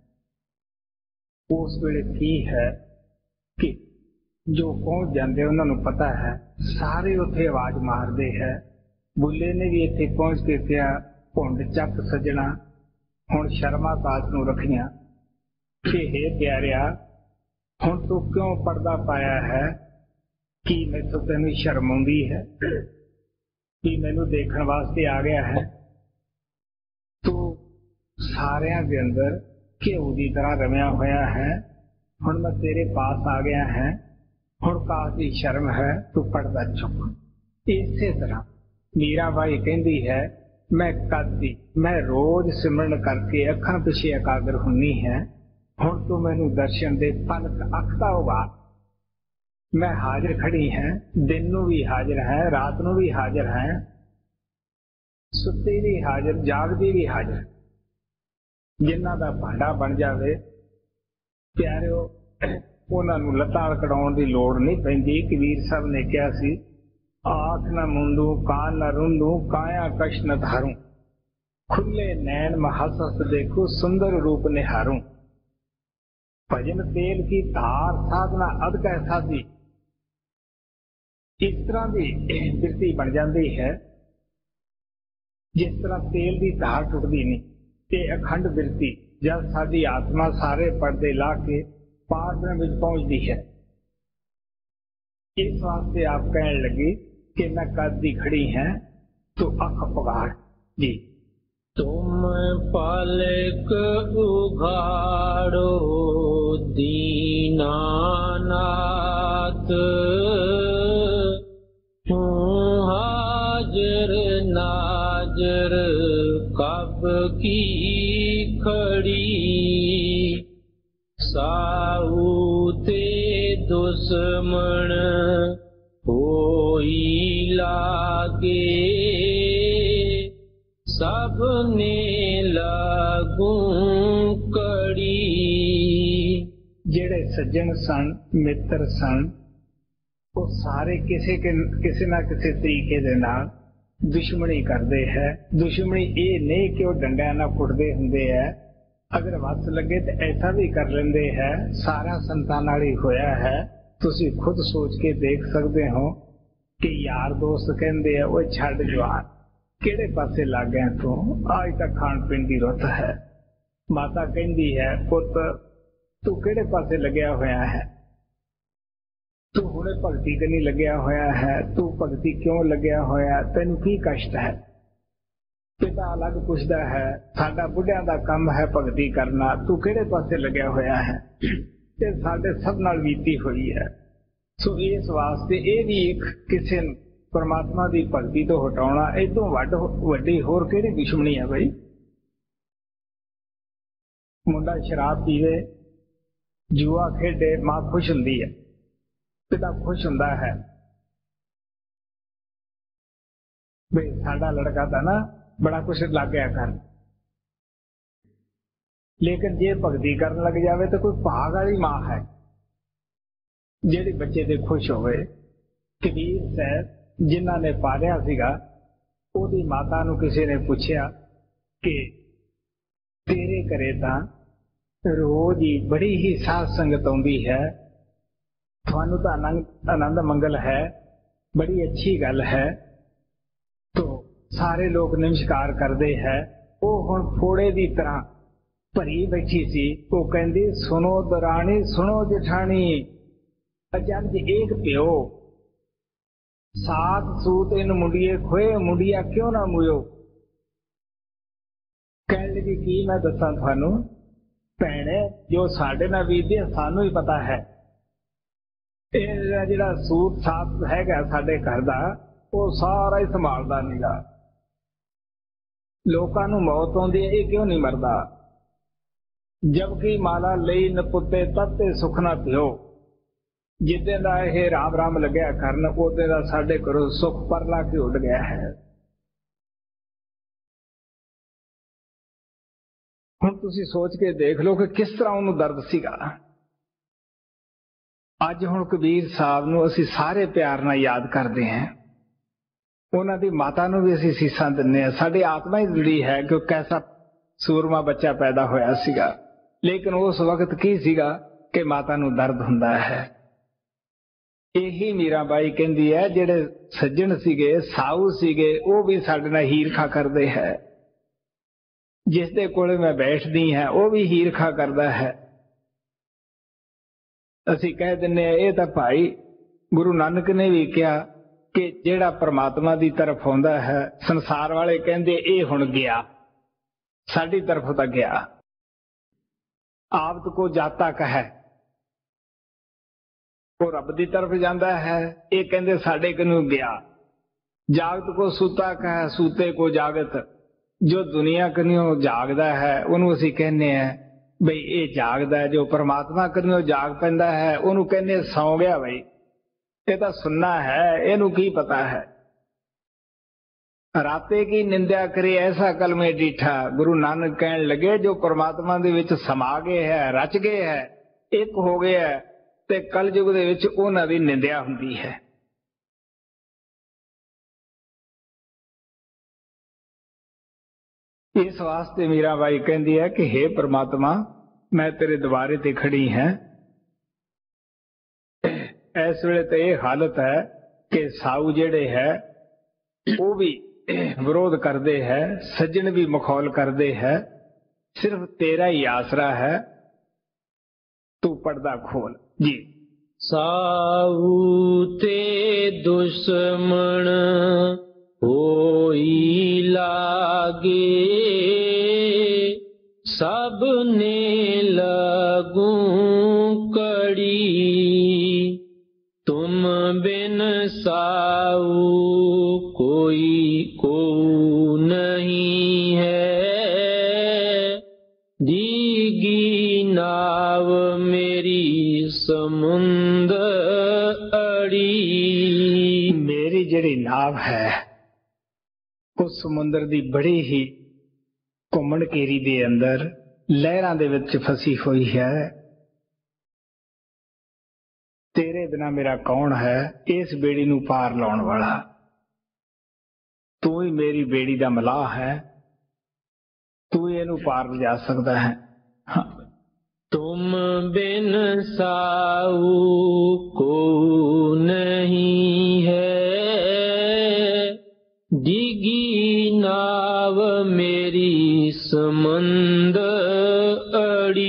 उस वेले की है कि जो पहुंच जाते उन्होंने पता है, सारे उत्थे आवाज मारते हैं ਬੁੱਲੇ ਨੇ ਵੀ ਇੱਥੇ ਪਹੁੰਚ ਕੇ ਕਿਹਾ, ਭੁੰਡ ਚੱਕ ਸੱਜਣਾ ਹੁਣ ਸ਼ਰਮਾ ਕਾਸ ਨੂੰ ਰੱਖੀਆਂ ਕਿ ਹੇ ਪਿਆਰਿਆ ਹੁਣ ਤੂੰ ਕਿਉਂ ਪਰਦਾ ਪਾਇਆ ਹੈ? ਕੀ ਮੈਥੋਂ ਤੈਨੂੰ ਸ਼ਰਮ ਆਉਂਦੀ ਹੈ? ਕੀ ਮੈਨੂੰ ਦੇਖਣ ਵਾਸਤੇ ਆ ਗਿਆ ਹੈ? ਤੂੰ ਸਾਰਿਆਂ ਦੇ ਅੰਦਰ ਘਿਓ ਦੀ ਤਰ੍ਹਾਂ ਰਮਿਆ ਹੋਇਆ ਹੈ, ਹੁਣ ਮੈਂ ਤੇਰੇ ਪਾਸ ਆ ਗਿਆ ਹੈ, ਹੁਣ ਕਾਸ ਦੀ ਸ਼ਰਮ ਹੈ, ਤੂੰ ਪਰਦਾ ਚੁੱਕ। ਇਸੇ ਤਰ੍ਹਾਂ ਮੀਰਾਬਾਈ ਕਹਿੰਦੀ ਹੈ, ਮੈਂ ਕਦ ਦੀ ਮੈਂ ਰੋਜ਼ ਸਿਮਰਨ ਕਰਕੇ ਅੱਖਾਂ ਪਿੱਛੇ ਇਕਾਗਰ ਹੁੰਨੀ ਹੈ, ਹੁਣ ਤੂੰ ਮੈਨੂੰ ਦਰਸ਼ਨ ਦੇ ਪਲਕ ਅੱਖ ਦਾ ਉਭਾਰ। ਮੈਂ ਹਾਜ਼ਰ ਖੜੀ ਹੈ, ਦਿਨ ਨੂੰ ਵੀ ਹਾਜ਼ਰ ਹੈ, ਰਾਤ ਨੂੰ ਵੀ ਹਾਜ਼ਰ ਹੈ, ਸੁੱਤੀ ਵੀ ਹਾਜ਼ਰ, ਜਾਗਦੀ ਵੀ ਹਾਜ਼ਰ। ਜਿਨ੍ਹਾਂ ਦਾ ਭਾਂਡਾ ਬਣ ਜਾਵੇ ਪਿਆਰਿਓ, ਉਹਨਾਂ ਨੂੰ ਲੱਤਾਂ ਕਢਾਉਣ ਦੀ ਲੋੜ ਨਹੀਂ ਪੈਂਦੀ। ਕਬੀਰ ਸਾਹਿਬ ਨੇ ਕਿਹਾ ਸੀ, ਆਖ ਨਾ ਮੁੰਦੂ ਕਾਨ ਨਾ ਰੁੰਦੂ ਕਾਇਆ ਕਸ਼ ਨ ਧਾਰੂ, ਖੁੱਲੇ ਨੈਣ ਮਹਸ ਹਸ ਦੇਖੂ ਸੁੰਦਰ ਰੂਪ ਨਿਹਾਰੂ। ਭਜਨ ਤੇਲ ਕੀ ਧਾਰ ਸਾਧਨਾ ਅਦ ਕੈ ਸਾਧੀ। ਇਸ ਤਰ੍ਹਾਂ ਦੀ ਬਿਰਤੀ ਬਣ ਜਾਂਦੀ ਹੈ ਜਿਸ ਤਰ੍ਹਾਂ ਤੇਲ ਦੀ ਧਾਰ ਟੁੱਟਦੀ ਨਹੀਂ। ਤੇ ਅਖੰਡ ਬਿਰਤੀ ਜਦ ਸਾਡੀ ਆਤਮਾ ਸਾਰੇ ਪਰਦੇ ਲਾ ਕੇ ਪਾਰਦਨ ਵਿੱਚ ਪਹੁੰਚਦੀ ਹੈ। ਇਸ ਵਾਸਤੇ ਆਪ ਕਹਿਣ ਲੱਗੇ कि मैं कद दी खड़ी है तो अख पगाड़ जी। तुम पलक उघाड़ो दीनानाथ, हूँ हाजिर नाजर कब की खड़ी, साहू ते दुश्मन होई लागे, सबने लागू कड़ी। ਜਿਹੜੇ ਸੱਜਣ ਸਨ, ਮਿੱਤਰ ਸਨ, ਉਹ ਸਾਰੇ ਕਿਸੇ ਕਿਸੇ ਨਾ ਕਿਸੇ ਤਰੀਕੇ ਦੇ ਨਾਲ ਦੁਸ਼ਮਣੀ ਕਰਦੇ ਹੈ। ਦੁਸ਼ਮਣੀ ਇਹ ਨਹੀਂ ਕਿ ਉਹ ਡੰਡਿਆਂ ਨਾਲ ਕੁੱਟਦੇ ਹੁੰਦੇ ਹੈ, ਅਗਰ ਵੱਸ ਲੱਗੇ ਤਾਂ ਐਸਾ ਵੀ ਕਰ ਲੈਂਦੇ ਹੈ। ਸਾਰਾ ਸੰਤਾਂ ਨਾਲ ਹੀ ਹੋਇਆ ਹੈ। ਤੁਸੀਂ ਖੁਦ ਸੋਚ ਕੇ ਦੇਖ ਸਕਦੇ ਹੋ ਕਿ ਯਾਰ ਦੋਸਤ ਕਹਿੰਦੇ ਆ, ਉਹ ਛੱਡ ਜਵਾਨ ਕਿਹੜੇ ਪਾਸੇ ਲੱਗ ਗਿਆ ਤੂੰ, ਅੱਜ ਤੱਕ ਖਾਣ ਪੀਣ ਦੀ ਰੁੱਤ ਹੈ। ਮਾਤਾ ਕਹਿੰਦੀ ਹੈ, ਪੁੱਤ ਤੂੰ ਕਿਹੜੇ ਪਾਸੇ ਲੱਗਿਆ ਹੋਇਆ ਹੈ, ਤੂੰ ਹੁਣੇ ਭਗਤੀ ਕਰਨੀ ਲੱਗਿਆ ਹੋਇਆ ਹੈ, ਤੂੰ ਭਗਤੀ ਕਿਉਂ ਲੱਗਿਆ ਹੋਇਆ, ਤੈਨੂੰ ਕੀ ਕਸ਼ਟ ਹੈ? ਪਿਤਾ ਅਲੱਗ ਪੁੱਛਦਾ ਹੈ, ਸਾਡਾ ਬੁੱਢਿਆਂ ਦਾ ਕੰਮ ਹੈ ਭਗਤੀ ਕਰਨਾ, ਤੂੰ ਕਿਹੜੇ ਪਾਸੇ ਲੱਗਿਆ ਹੋਇਆ ਹੈ? ਤੇ ਸਾਡੇ ਸਭ ਨਾਲ ਬੀਤੀ ਹੋਈ ਹੈ। ਸੋ ਇਸ ਵਾਸਤੇ ਇਹ ਵੀ ਇੱਕ ਕਿਸੇ ਨੂੰ ਪਰਮਾਤਮਾ ਦੀ ਭਗਤੀ ਤੋਂ ਹਟਾਉਣਾ, ਇਦੋਂ ਵੱਡ ਵੱਡੀ ਹੋਰ ਕਿਹੜੀ ਦੁਸ਼ਮਣੀ ਹੈ ਬਈ? ਮੁੰਡਾ ਸ਼ਰਾਬ ਪੀਵੇ, ਜੂਆ ਖੇਡੇ, ਮਾਂ ਖੁਸ਼ ਹੁੰਦੀ ਹੈ, ਪਿਤਾ ਖੁਸ਼ ਹੁੰਦਾ ਹੈ ਬਈ ਸਾਡਾ ਲੜਕਾ ਤਾਂ ਨਾ ਬੜਾ ਕੁਛ ਲੱਗ ਗਿਆ ਕਰ। ਲੇਕਿਨ ਜੇ ਭਗਤੀ ਕਰਨ ਲੱਗ ਜਾਵੇ ਤਾਂ ਕੋਈ ਭਾਗ ਵਾਲੀ ਮਾਂ ਹੈ ਜਿਹੜੀ ਬੱਚੇ ਤੇ ਖੁਸ਼ ਹੋਵੇ। ਕਬੀਰ ਸਾਹਿਬ ਜਿਨ੍ਹਾਂ ਨੇ ਪਾਲਿਆ ਸੀਗਾ, ਉਹਦੀ ਮਾਤਾ ਨੂੰ ਕਿਸੇ ਨੇ ਪੁੱਛਿਆ ਕਿ ਤੇਰੇ ਘਰੇ ਤਾਂ ਰੋਜ਼ ਹੀ ਬੜੀ ਹੀ ਸਾਧ ਸੰਗਤ ਆਉਂਦੀ ਹੈ, ਤੁਹਾਨੂੰ ਤਾਂ ਆਨੰਦ ਆਨੰਦ ਮੰਗਲ ਹੈ, ਬੜੀ ਅੱਛੀ ਗੱਲ ਹੈ, ਤੋ ਸਾਰੇ ਲੋਕ ਨਮਸਕਾਰ ਕਰਦੇ ਹੈ। ਉਹ ਹੁਣ ਫੋੜੇ ਦੀ ਤਰ੍ਹਾਂ ਭਰੀ ਬੈਠੀ ਸੀ। ਉਹ ਕਹਿੰਦੀ, ਸੁਣੋ ਦਰਾਣੀ ਸੁਣੋ ਜਠਾਣੀ, ਅਜੰਜ ਏਕ ਪਿਓ, ਸਾਤ ਸੂਤ ਇਨ ਮੁੰਡੀਏ ਖੋਏ, ਮੁੰਡੀਆ ਕਿਉਂ ਨਾ ਮੁਇਓ। ਕਹਿਣ ਲੱਗੀ, ਕੀ ਮੈਂ ਦੱਸਾਂ ਤੁਹਾਨੂੰ ਭੈਣੇ, ਜੋ ਸਾਡੇ ਨਾਲ ਬੀਤਦੀ ਸਾਨੂੰ ਹੀ ਪਤਾ ਹੈ। ਇਹ ਜਿਹੜਾ ਸੂਤ ਸਾਤ ਹੈਗਾ ਸਾਡੇ ਘਰ ਦਾ, ਉਹ ਸਾਰਾ ਹੀ ਸੰਭਾਲਦਾ ਨੀਗਾ। ਲੋਕਾਂ ਨੂੰ ਮੌਤ ਆਉਂਦੀ ਹੈ, ਇਹ ਕਿਉਂ ਨਹੀਂ ਮਰਦਾ? ਜਬਕਿ ਮਾਲਾ ਲਈ ਨਪੁੱਤੇ ਤੱਤੇ ਸੁਖ ਨਾ ਪਿਓ। ਜਿੱਦਾਂ ਦਾ ਇਹ ਰਾਮ ਰਾਮ ਲੱਗਿਆ ਕਰਨ, ਉਹਦੇ ਦਾ ਸਾਡੇ ਘਰੋਂ ਸੁਖ ਪਰਲਾ ਕੇ ਉੱਡ ਗਿਆ ਹੈ। ਹੁਣ ਤੁਸੀਂ ਸੋਚ ਕੇ ਦੇਖ ਲਓ ਕਿ ਕਿਸ ਤਰ੍ਹਾਂ ਉਹਨੂੰ ਦਰਦ ਸੀਗਾ। ਅੱਜ ਹੁਣ ਕਬੀਰ ਸਾਹਿਬ ਨੂੰ ਅਸੀਂ ਸਾਰੇ ਪਿਆਰ ਨਾਲ ਯਾਦ ਕਰਦੇ ਹਾਂ, ਉਹਨਾਂ ਦੀ ਮਾਤਾ ਨੂੰ ਵੀ ਅਸੀਂ ਸੀਸਾਂ ਦਿੰਦੇ ਹਾਂ। ਸਾਡੀ ਆਤਮਾ ਹੀ ਜੁੜੀ ਹੈ ਕਿ ਕੈਸਾ ਸੂਰਮਾ ਬੱਚਾ ਪੈਦਾ ਹੋਇਆ ਸੀਗਾ। ਲੇਕਿਨ ਉਸ ਵਕਤ ਕੀ ਸੀਗਾ ਕਿ ਮਾਤਾ ਨੂੰ ਦਰਦ ਹੁੰਦਾ ਹੈ। ਇਹੀ ਮੀਰਾਬਾਈ ਕਹਿੰਦੀ ਹੈ ਜਿਹੜੇ ਸੱਜਣ ਸੀਗੇ, ਸਾਊ ਸੀਗੇ, ਉਹ ਵੀ ਸਾਡੇ ਨਾਲ ਹੀਰਖਾ ਕਰਦੇ ਹੈ। ਜਿਸ ਦੇ ਕੋਲ ਮੈਂ ਬੈਠਦੀ ਹਾਂ ਉਹ ਵੀ ਹੀਰਖਾ ਕਰਦਾ ਹੈ। ਅਸੀਂ ਕਹਿ ਦਿੰਦੇ ਹਾਂ ਇਹ ਤਾਂ ਭਾਈ ਗੁਰੂ ਨਾਨਕ ਨੇ ਵੀ ਕਿਹਾ ਕਿ ਜਿਹੜਾ ਪਰਮਾਤਮਾ ਦੀ ਤਰਫ ਆਉਂਦਾ ਹੈ, ਸੰਸਾਰ ਵਾਲੇ ਕਹਿੰਦੇ ਇਹ ਹੁਣ ਗਿਆ, ਸਾਡੀ ਤਰਫ ਤਾਂ ਗਿਆ। ਆਪ ਕੋ ਜਾਤਾ ਕਹੈ, ਉਹ ਰੱਬ ਦੀ ਤਰਫ ਜਾਂਦਾ ਹੈ, ਇਹ ਕਹਿੰਦੇ ਸਾਡੇ ਕਨੂੰ ਗਿਆ। ਜਾਗਤ ਕੋ ਸੂਤਾ ਕਹੈ, ਸੂਤੇ ਕੋ ਜਾਗਤ। ਜੋ ਦੁਨੀਆ ਕਨਿਓ ਜਾਗਦਾ ਹੈ ਉਹਨੂੰ ਅਸੀਂ ਕਹਿੰਦੇ ਹਾਂ ਬਈ ਇਹ ਜਾਗਦਾ ਹੈ। ਜੋ ਪਰਮਾਤਮਾ ਕਨਿਓ ਜਾਗ ਪੈਂਦਾ ਹੈ ਉਹਨੂੰ ਕਹਿੰਦੇ ਸੌਂ ਗਿਆ। ਬਈ ਇਹ ਤਾਂ ਸੁਣਨਾ ਹੈ, ਇਹਨੂੰ ਕੀ ਪਤਾ ਹੈ। ਰਾਤੇ ਕੀ ਨਿੰਦਿਆ ਕਰੇ ਐਸਾ ਕਲਮੇ ਡੀਠਾ। ਗੁਰੂ ਨਾਨਕ ਕਹਿਣ ਲੱਗੇ ਜੋ ਪਰਮਾਤਮਾ ਦੇ ਵਿੱਚ ਸਮਾ ਗਏ ਹੈ, ਰਚ ਗਏ ਹੈ, ਇੱਕ ਹੋ ਗਏ ਹੈ, ਤੇ ਕਲਯੁਗ ਦੇ ਵਿੱਚ ਉਹਨਾਂ ਦੀ ਨਿੰਦਿਆ ਹੁੰਦੀ ਹੈ। ਇਸ ਵਾਸਤੇ ਮੀਰਾਬਾਈ ਕਹਿੰਦੀ ਹੈ ਕਿ हे ਪ੍ਰਮਾਤਮਾ, ਮੈਂ ਤੇਰੇ ਦੁਆਰੇ ਤੇ ਖੜੀ ਹਾਂ। ਇਸ ਵੇਲੇ ਤਾਂ ਇਹ ਹਾਲਤ ਹੈ ਕਿ ਸਾਊ ਜਿਹੜੇ ਹੈ ਉਹ ਵੀ ਵਿਰੋਧ ਕਰਦੇ ਹੈ, ਸੱਜਣ ਵੀ ਮਖੌਲ ਕਰਦੇ ਹੈ। ਸਿਰਫ ਤੇਰਾ ਹੀ ਆਸਰਾ ਹੈ, ਤੂੰ ਪਰਦਾ ਖੋਲ ਜੀ। ਸਾਊ ਤੇ ਦੁਸ਼ਮਣ ਹੋਈ ਲਾਗੇ, ਸਭ ਨੇ ਲਗੂ ਕੜੀ। ਤੁਮ ਬਿਨ ਸਾਊ ਕੋਈ ਕੋ ਨਹੀਂ ਹੈ, ਦੀਗੀ ਨਾਵ ਮੇਰੀ ਸਮੁੰਦ ਅੜੀ। ਮੇਰੀ ਜਿਹੜੀ ਨਾਵ ਹੈ ਉਹ ਸਮੁੰਦਰ ਦੀ ਬੜੀ ਹੀ ਘੁੰਮਣ ਘੇਰੀ ਦੇ ਅੰਦਰ ਲਹਿਰਾਂ ਦੇ ਵਿੱਚ ਫਸੀ ਹੋਈ ਹੈ। ਤੇਰੇ ਬਿਨਾ ਮੇਰਾ ਕੌਣ ਹੈ ਇਸ ਬੇੜੀ ਨੂੰ ਪਾਰ ਲਾਉਣ ਵਾਲਾ। ਤੂੰ ਹੀ ਮੇਰੀ ਬੇੜੀ ਦਾ ਮਲਾਹ ਹੈ, ਤੂੰ ਹੀ ਇਹਨੂੰ ਪਾਰ ਲਿਜਾ ਸਕਦਾ ਹੈ। ਤੁਮ ਬਿਨ ਸਾਊ ਕੋ ਨਹੀਂ ਹੈ, ਡਿਗੀ ਨਾਵ ਮੇਰੀ ਸਮੁੰਦ ਅੜੀ।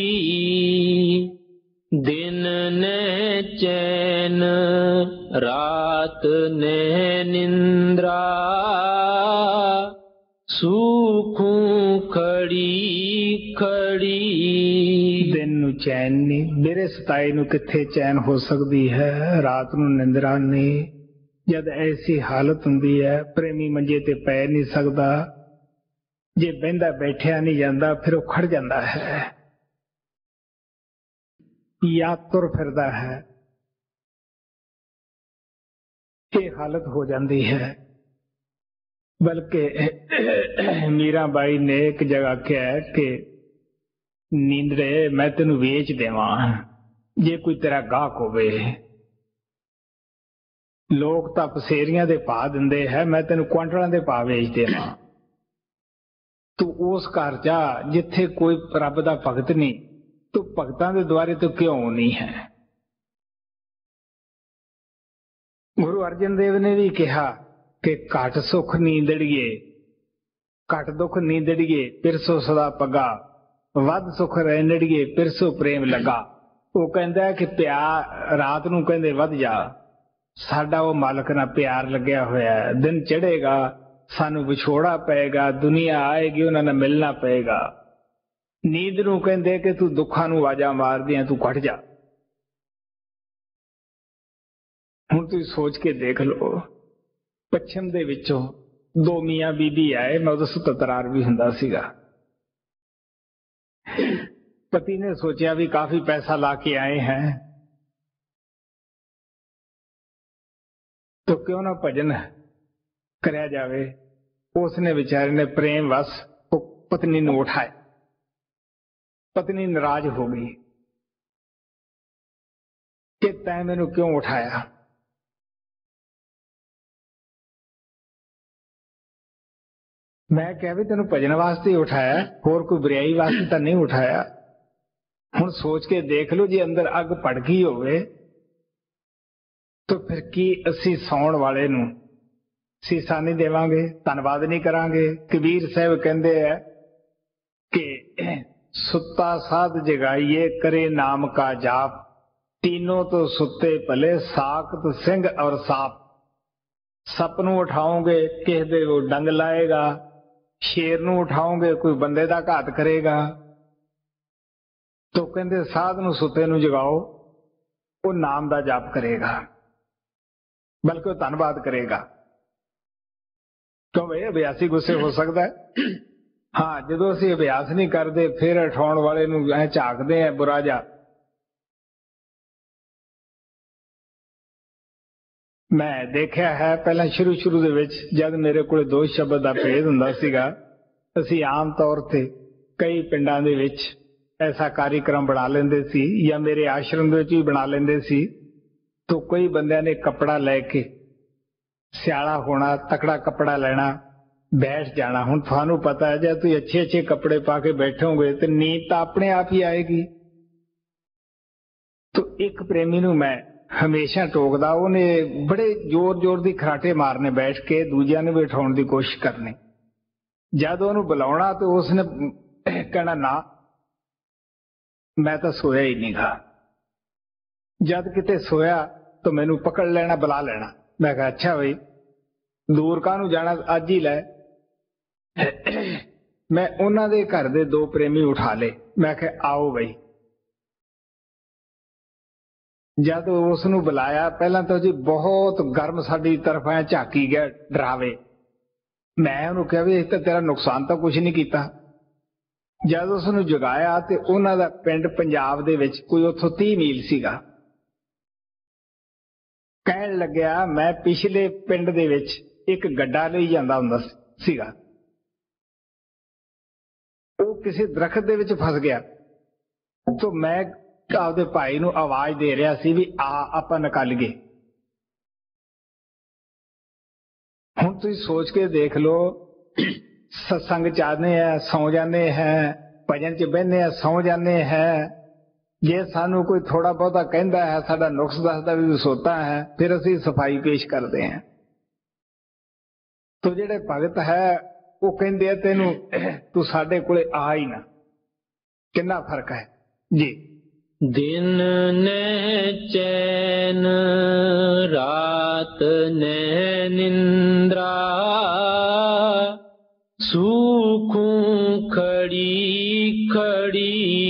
ਦਿਨ ਨੇ ਚੈਨ ਰਾਤ ਨੇ ਨਿੰਦਰਾ, ਸੂਖੂ ਖੜੀ ਖੜੀ। ਦਿਨ ਨੂੰ ਚੈਨ ਨਹੀਂ, ਮੇਰੇ ਸਤਾਏ ਨੂੰ ਕਿੱਥੇ ਚੈਨ ਹੋ ਸਕਦੀ ਹੈ। ਰਾਤ ਨੂੰ ਨਿੰਦਰਾ ਨਹੀਂ। ਜਦ ਐਸੀ ਹਾਲਤ ਹੁੰਦੀ ਹੈ ਪ੍ਰੇਮੀ ਮੰਜੇ ਤੇ ਪੈ ਨਹੀਂ ਸਕਦਾ। ਜੇ ਬਹਿੰਦਾ ਬੈਠਿਆ ਨਹੀਂ ਜਾਂਦਾ ਫਿਰ ਉਹ ਖੜ ਜਾਂਦਾ ਹੈ ਜਾਂ ਤੁਰ ਫਿਰਦਾ ਹੈ। ਇਹ ਹਾਲਤ ਹੋ ਜਾਂਦੀ ਹੈ। ਬਲਕਿ ਮੀਰਾਬਾਈ ਨੇ ਇੱਕ ਜਗ੍ਹਾ ਕਿਹਾ ਕਿ ਨੀਂਦੜੇ ਮੈਂ ਤੈਨੂੰ ਵੇਚ ਦੇਵਾਂ, ਜੇ ਕੋਈ ਤੇਰਾ ਗਾਹਕ ਹੋਵੇ। ਲੋਕ ਤਾਂ ਪਸੇਰੀਆਂ ਦੇ ਭਾਅ ਦਿੰਦੇ ਹੈ, ਮੈਂ ਤੈਨੂੰ ਕੁਆਂਟਲਾਂ ਦੇ ਭਾਅ ਵੇਚ ਦੇਵਾਂ। ਤੂੰ ਉਸ ਘਰ ਜਾ ਜਿੱਥੇ ਕੋਈ ਰੱਬ ਦਾ ਭਗਤ ਨਹੀਂ, ਤੂੰ ਭਗਤਾਂ ਦੇ ਦੁਆਰੇ ਤੋਂ ਕਿਉਂ ਨਹੀਂ ਹੈ। ਗੁਰੂ ਅਰਜਨ ਦੇਵ ਨੇ ਵੀ ਕਿਹਾ ਕਿ ਘਟ ਸੁਖ ਨੀਂਦੜੀਏ, ਘਟ ਦੁੱਖ ਨੀਂਦੜੀਏ, ਪਿਰਸੋ ਸਦਾ ਪੱਗਾ। ਵੱਧ ਸੁਖ ਰਹਿਣੜੀਏ, ਪਿਰਸੋ ਪ੍ਰੇਮ ਲੱਗਾ। ਉਹ ਕਹਿੰਦਾ ਕਿ ਪਿਆਰ ਰਾਤ ਨੂੰ ਕਹਿੰਦੇ ਵੱਧ ਜਾ, ਸਾਡਾ ਉਹ ਮਾਲਕ ਨਾਲ ਪਿਆਰ ਲੱਗਿਆ ਹੋਇਆ। ਦਿਨ ਚੜ੍ਹੇਗਾ ਸਾਨੂੰ ਵਿਛੋੜਾ ਪਏਗਾ, ਦੁਨੀਆ ਆਏਗੀ ਉਹਨਾਂ ਨਾਲ ਮਿਲਣਾ ਪਏਗਾ। ਨੀਂਦ ਨੂੰ ਕਹਿੰਦੇ ਕਿ ਤੂੰ ਦੁੱਖਾਂ ਨੂੰ ਆਵਾਜ਼ਾਂ ਮਾਰਦੀ ਆ, ਤੂੰ ਘਟ ਜਾ। ਹੁਣ ਤੁਸੀਂ ਸੋਚ ਕੇ ਦੇਖ ਲਓ, ਪੱਛਮ ਦੇ ਵਿੱਚੋਂ ਦੋ ਮੀਆਂ ਬੀਬੀ ਆਏ। ਮੈਂ ਉਦੋਂ ਸਤਤਰਾਰ ਵੀ ਹੁੰਦਾ ਸੀਗਾ। ਪਤੀ ਨੇ ਸੋਚਿਆ ਵੀ ਕਾਫੀ ਪੈਸਾ ਲਾ ਕੇ ਆਏ हैं तो क्यों ना भजन कराया जावे। उसने बेचारे ने प्रेम वश पत्नी ने उठाया। पत्नी नाराज हो गई कि तैं मैनू क्यों उठाया। मैं कहा भी तेन भजन वास्ते ही उठाया, होर कोई बुराई वास्ते तो नहीं उठाया। हुण सोच के देख लो, जे अंदर अग भड़की होवे तो फिर की ਅਸੀਂ ਸੌਣ ਵਾਲੇ ਨੂੰ ਸੀਸਾ नहीं देवांगे, ਧੰਨਵਾਦ नहीं करांगे। कबीर साहब कहते हैं कि सुता साध जगाइए करे नाम का जाप, तीनों तो सुते भले साकत सिंह और साप। सप नूं उठाओगे किसी दे वो डंग लाएगा, शेर नूं उठाओगे कोई बंदे दा घात करेगा। तो कहते साध नूं सुते नूं जगाओ, वो नाम दा जाप करेगा, बल्कि वो धन्नवाद करेगा। क्यों भाई अभ्यासी गुस्से हो सकता है? हाँ, जो असीं अभ्यास नहीं करते फिर उठाउण वाले नूं ऐ झाकदे हैं बुरा जा। मैं देखिया है पहला शुरू शुरू दे विच जद मेरे कोल दो शब्द दा भेद हुंदा सीगा, असीं आम तौर ते कई पिंडां दे विच ऐसा कार्यक्रम बना लेंदे सी या मेरे आश्रम दे विच भी बना लेंदे सी। तो कई बंदियां ने कपड़ा लैके सियाला होना, तकड़ा कपड़ा लेना, बैठ जाना। हुण तुहानूं पता है जब तुसीं अच्छे अच्छे कपड़े पा के बैठोगे तो नींद तो अपने आप ही आएगी। तो एक प्रेमी नूं मैं हमेशा टोकदा, ਉਹਨੇ बड़े जोर जोर ਦੀ ਖਰਾਟੇ ਮਾਰਨੇ बैठ के दूजिਆਂ ਨੂੰ ਬਿਠਾਉਣ ਦੀ कोशिश करनी। जद ਉਹਨੂੰ बुलाउणा तो उसने कहना ना मैं तो सोया ही नहीं गा। जद किते सोया तो मैनू पकड़ लेना, बुला लेना। मैं कहा अच्छा भाई दूर काहनूं जाना, अज ही लै। मैं उन्हां दे घर दे दो प्रेमी उठा ले, मैं कहा आओ भाई। जद उसनूं बुलाया पहला तो जी बहुत गर्म साडी तरफ ऐ झाकी गया डरावे। मैं उन्होंने कहा भी तो तेरा नुकसान तो कुछ नहीं किया। जद उसनूं जगाया तो उन्हां दा पिंड पंजाब दे विच कोई उत्थों तीह मील सीगा। कहण लग्या मैं पिछले पिंड दे विच एक गड्ढा लई जांदा हुंदा सीगा, वो किसी दरखत दे विच फस गया। तो मैं आपदे भाई नूं आवाज दे रहा सी भी आ आपां निकालीए। हुण तुसीं सोच के देख लो, सत्संग च आने हैं सौ जाने हैं, भजन च बहने हैं सौ जाने हैं। जे सानू कोई थोड़ा बहुता कहता है, साडा नुक्स दसदा भी सोता है, फिर असीं सफाई पेश करते हैं। तो जेड़े भगत है वो कहते हैं तेनू तू साडे कोले आ ही ना। कितना फर्क है जी। दिन ने चैन रात ने निंद्रा, सूखूं खड़ी खड़ी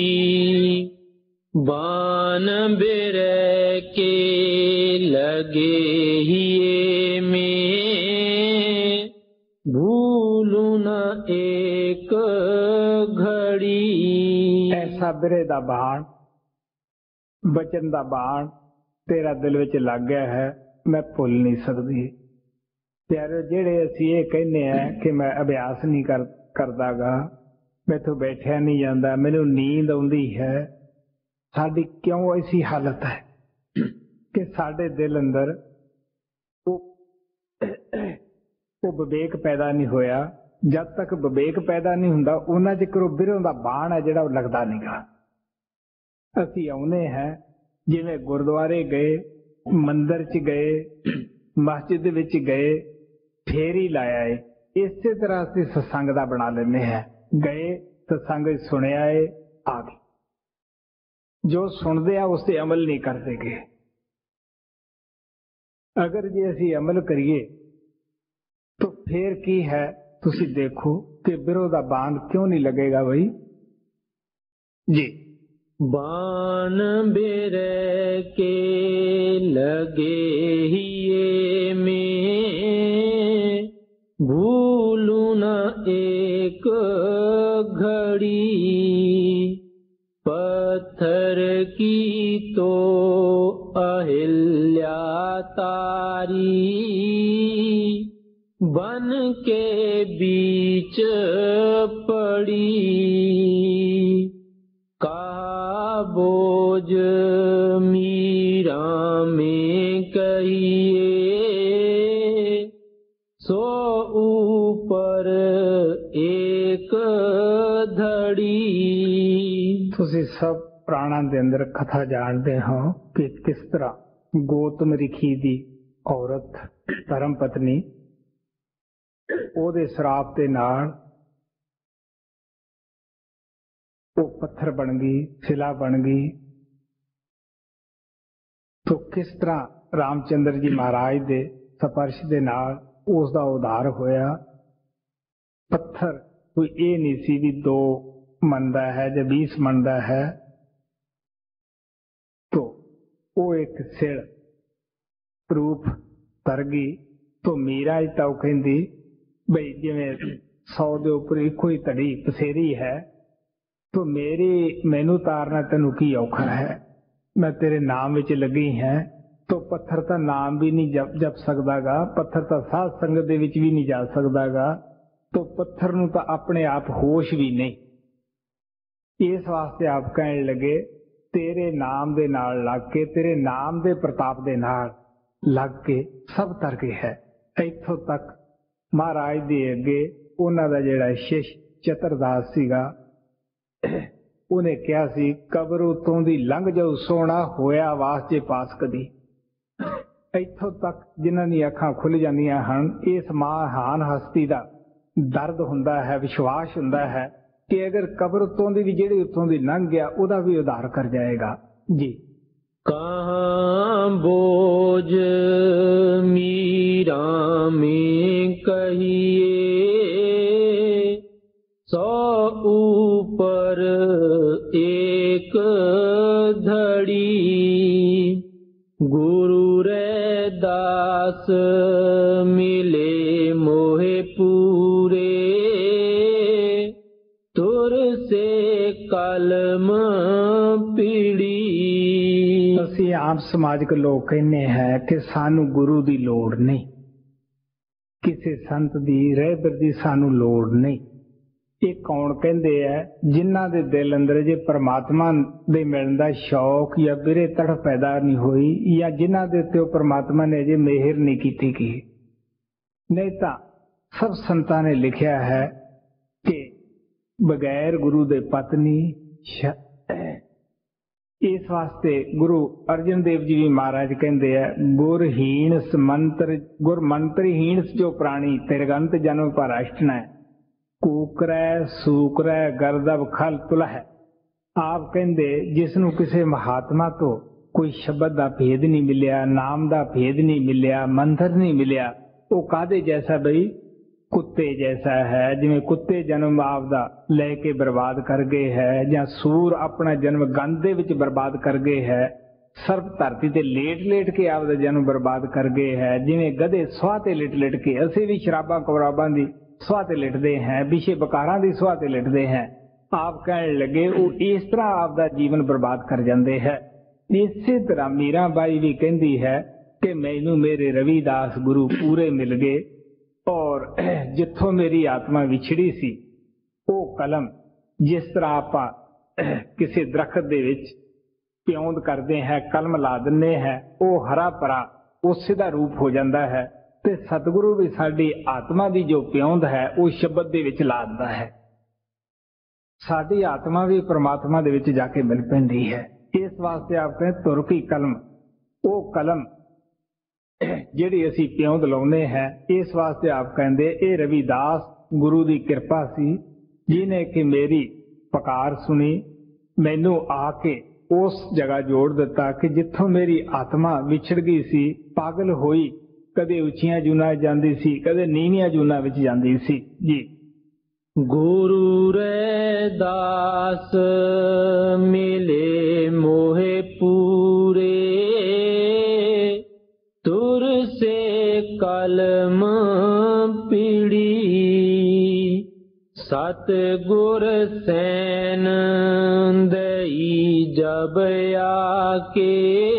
बान बिरे के लगे हिए में, भूलू न एक घड़ी। ऐसा बिरे दा बाण बचन दा बाण तेरा दिल विच लग गया है, मैं भुल नहीं सकती। प्यारे जेड़े असीं ये कहने हैं कि मैं अभ्यास नहीं कर करदागा, मैथों बैठा नहीं जाता, मैनूं नींद आउंदी है। साडी क्यों ऐसी हालत है कि साडे दिल अंदर वो वो विवेक पैदा नहीं होया। जब तक विवेक पैदा नहीं हुंदा उन्ना चिर वो बिरों दा बाण है जिहड़ा लगदा नहीं गा। असीं आउंदे हैं जिवें गुरुद्वारे गए, मंदिर च गए, मस्जिद विच गए, फेरी लाया है, इसे तरह असीं सत्संग दा बना लेने हैं। गए सत्संग सुनिया है, आ गए। जो सुनते हैं उस पर अमल नहीं करते गए। अगर जे असीं अमल करिए तो फिर की है, तुसीं देखो कि बिरों दा बाण क्यों नहीं लगेगा भाई जी। बान बिरे के लगे हिए में, भूलू न एक घड़ी। पत्थर की तो अहिल्या तारी, बन के बीच पड़ी। बोझ मीरा में कहिए, सो ऊपर एक धड़ी। तुसी सब प्राणा दे अंदर कथा जानते हो कि किस तरह ਗੌਤਮ ਰਿਖੀ ਦੀ ਔਰਤ ਧਰਮ ਪਤਨੀ ਉਹਦੇ ਸ਼ਰਾਪ ਦੇ ਨਾਲ ਉਹ ਪੱਥਰ ਬਣ ਗਈ, ਸ਼ਿਲਾ ਬਣ ਗਈ। तो किस तरह रामचंद्र जी महाराज दे स्पर्श दे नाल उस दा उद्धार होया। पत्थर कोई ये नहीं सी भी दो मनदा है या बीस मनदा है, तो वो एक सिर रूप तर गई। तो मीरा जी तो कहती बई जिवें सौ दे उपर इको ही धड़ी पसेरी है, तो मेरी मैनू तारना तेनू की औखा है, मैं तेरे नाम विच लगी है। तो पत्थर का नाम भी नहीं जप जप सकदा गा, पत्थर तो साध संगत दे विच भी नहीं जा सकदा गा, तो पत्थर नूं तो अपने आप होश भी नहीं। इस वास्ते आप कहने लगे तेरे नाम दे नाल लग के, तेरे नाम दे प्रताप दे नाल लग के सब तर गए है। इत्थों तक महाराज दे अगे उन्हां दा जिहड़ा शिष चतरदास सीगा, ਉਹਨੇ ਕਿਹਾ ਸੀ ਕਬਰ ਉਤੋਂ ਦੀ ਲੰਘ ਜਾਊ ਸੋਹਣਾ ਹੋਇਆ ਵਾਸਤੇ ਪਾਸ ਕਦੀ। ਇੱਥੋਂ ਤੱਕ ਜਿਨ੍ਹਾਂ ਦੀਆਂ ਅੱਖਾਂ ਖੁੱਲ ਜਾਂਦੀਆਂ ਹਨ, ਇਸ ਮਹਾਨ ਹਸਤੀ ਦਾ ਦਰਦ ਹੁੰਦਾ ਹੈ, ਵਿਸ਼ਵਾਸ ਹੁੰਦਾ ਹੈ ਕਿ ਅਗਰ ਕਬਰ ਉਤੋਂ ਦੀ ਵੀ ਜਿਹੜੀ ਉਤੋਂ ਦੀ ਲੰਘ ਗਿਆ ਉਹਦਾ ਵੀ ਉਧਾਰ ਕਰ ਜਾਏਗਾ ਜੀ। ਕਹਾਂ ਬੋਝ ਮੀਰਾ में कहिए सौ ऊपर एक धड़ी, गुरु रे दास मिले मोहे पूरे, तुर से कलम पीड़ी। ਅਸੀਂ ਆਮ ਸਮਾਜਿਕ ਲੋਕ ਕਹਿੰਦੇ ਹੈ ਕਿ ਸਾਨੂੰ ਗੁਰੂ ਦੀ ਲੋੜ ਨਹੀਂ, ਕਿਸੇ ਸੰਤ ਦੀ ਰਹਿਬਰ ਦੀ ਸਾਨੂੰ ਲੋੜ ਨਹੀਂ। ਇਹ ਕੌਣ ਕਹਿੰਦੇ ਹੈ? ਜਿਨ੍ਹਾਂ ਦੇ ਦਿਲ ਅੰਦਰ ਜੇ ਪਰਮਾਤਮਾ ਦੇ ਮਿਲਣ ਦਾ ਸ਼ੌਕ ਜਾਂ ਬਿਰੇ ਤੜਫ ਪੈਦਾ ਨਹੀਂ ਹੋਈ, ਜਾਂ ਜਿਨ੍ਹਾਂ ਦੇ ਉੱਤੇ ਉਹ ਪਰਮਾਤਮਾ ਨੇ ਅਜੇ ਮਿਹਰ ਨਹੀਂ ਕੀਤੀ ਕੀ। ਨਹੀਂ ਤਾਂ ਸਭ ਸੰਤਾਂ ਨੇ ਲਿਖਿਆ ਹੈ ਕਿ ਬਗੈਰ ਗੁਰੂ ਦੇ ਪਤਨੀ। ਇਸ ਵਾਸਤੇ ਗੁਰੂ ਅਰਜਨ ਦੇਵ ਜੀ ਵੀ ਮਹਾਰਾਜ ਕਹਿੰਦੇ ਆ ਗੁਰਹੀਣ ਸਮੰਤਰ ਗੁਰ ਮੰਤਰਹੀਣ ਜੋ ਪ੍ਰਾਣੀ ਤਿਰਗੰਤ ਜਨਮ ਪਰ ਅਸ਼ਟਨਾ ਕੂਕਰੈ ਸੂਕਰੈ ਗਰਦਬ ਖਲ ਤੁਲਹ। ਆਪ ਕਹਿੰਦੇ ਜਿਸ ਨੂੰ ਕਿਸੇ ਮਹਾਤਮਾ ਤੋਂ ਕੋਈ ਸ਼ਬਦ ਦਾ ਭੇਦ ਨਹੀਂ ਮਿਲਿਆ, ਨਾਮ ਦਾ ਭੇਦ ਨਹੀਂ ਮਿਲਿਆ, ਮੰਤਰ ਨਹੀਂ ਮਿਲਿਆ, ਉਹ ਕਾਹਦੇ ਜੈਸਾ ਬਈ ਕੁੱਤੇ ਜੈਸਾ ਹੈ। ਜਿਵੇਂ ਕੁੱਤੇ ਜਨਮ ਆਪਦਾ ਲੈ ਕੇ ਬਰਬਾਦ ਕਰ ਗਏ ਹੈ, ਜਾਂ ਸੂਰ ਆਪਣਾ ਜਨਮ ਗੰਦ ਦੇ ਵਿੱਚ ਬਰਬਾਦ ਕਰ ਗਏ ਹੈ, ਸਰਪ ਧਰਤੀ ਤੇ ਲੇਟ ਲੇਟ ਕੇ ਆਪਦਾ ਜਨਮ ਬਰਬਾਦ ਕਰ ਗਏ ਹੈ। ਜਿਵੇਂ ਗਧੇ ਸੁਆਹ ਤੇ ਲਿਟ ਲਿਟ ਕੇ, ਅਸੀਂ ਵੀ ਸ਼ਰਾਬਾਂ ਕਬਰਾਬਾਂ ਦੀ ਸੁਆਹ ਤੇ ਲਿਟਦੇ ਹੈ, ਵਿਸ਼ੇ ਬਕਾਰਾਂ ਦੀ ਸੁਆਹ ਤੇ ਲਿਟਦੇ ਹੈ। ਆਪ ਕਹਿਣ ਲੱਗੇ ਉਹ ਇਸ ਤਰ੍ਹਾਂ ਆਪਦਾ ਜੀਵਨ ਬਰਬਾਦ ਕਰ ਜਾਂਦੇ ਹੈ। ਇਸੇ ਤਰ੍ਹਾਂ ਮੀਰਾ ਬਾਈ ਵੀ ਕਹਿੰਦੀ ਹੈ ਕਿ ਮੈਨੂੰ ਮੇਰੇ ਰਵੀਦਾਸ ਗੁਰੂ ਪੂਰੇ ਮਿਲ ਗਏ, ਔਰ ਜਿੱਥੋਂ ਮੇਰੀ ਆਤਮਾ ਵਿਛੜੀ ਸੀ ਉਹ ਕਲਮ, ਜਿਸ ਤਰ੍ਹਾਂ ਆਪਾਂ ਕਿਸੇ ਦਰਖਤ ਦੇ ਵਿੱਚ ਪਿਉਂਦ ਕਰਦੇ ਹੈ, ਕਲਮ ਲਾ ਦਿੰਦੇ ਹੈ, ਉਹ ਹਰਾ ਭਰਾ ਉਸੇ ਦਾ ਰੂਪ ਹੋ ਜਾਂਦਾ ਹੈ। ਤੇ ਸਤਿਗੁਰੂ ਵੀ ਸਾਡੀ ਆਤਮਾ ਦੀ ਜੋ ਪਿਉਂਦ ਹੈ ਉਹ ਸ਼ਬਦ ਦੇ ਵਿੱਚ ਲਾ ਦਿੰਦਾ ਹੈ। ਸਾਡੀ ਆਤਮਾ ਵੀ ਪ੍ਰਮਾਤਮਾ ਦੇ ਵਿੱਚ ਜਾ ਕੇ ਮਿਲ ਪੈਂਦੀ ਹੈ। ਇਸ ਵਾਸਤੇ ਆਪ ਕਹਿੰਦੇ ਤੁਰ ਕੀ ਕਲਮ, ਉਹ ਕਲਮ ਜਿਹੜੀ ਅਸੀਂ ਪਿਉਂਦ ਲਾਉਂਦੇ ਹੈ। ਇਸ ਵਾਸਤੇ ਆਪ ਕਹਿੰਦੇ ਇਹ ਰਵੀਦਾਸ ਗੁਰੂ ਦੀ ਕਿਰਪਾ ਸੀ, ਜਿਹਨੇ ਕਿ ਮੇਰੀ ਪੁਕਾਰ ਸੁਣੀ, ਮੈਨੂੰ ਆ ਕੇ ਉਸ ਜਗ੍ਹਾ ਜੋੜ ਦਿੱਤਾ ਕਿ ਜਿੱਥੋਂ ਮੇਰੀ ਆਤਮਾ ਵਿਛੜ ਗਈ ਸੀ, ਪਾਗਲ ਹੋਈ, ਕਦੇ ਉੱਚੀਆਂ ਜੂਨਾਂ ਜਾਂਦੀ ਸੀ, ਕਦੇ ਨੀਵੀਆਂ ਜੂਨਾਂ ਵਿੱਚ ਜਾਂਦੀ ਸੀ ਜੀ। ਗੁਰੂ ਰੇ ਦਾਸ ਮਿਲੇ ਮੋਹੇ ਪੂਰੇ, ਤੁਰ ਸੇ ਕਲਮ ਪੀੜੀ, ਸਤ ਗੁਰ ਸੈਨ ਦਈ ਜਬ ਆਕੇ,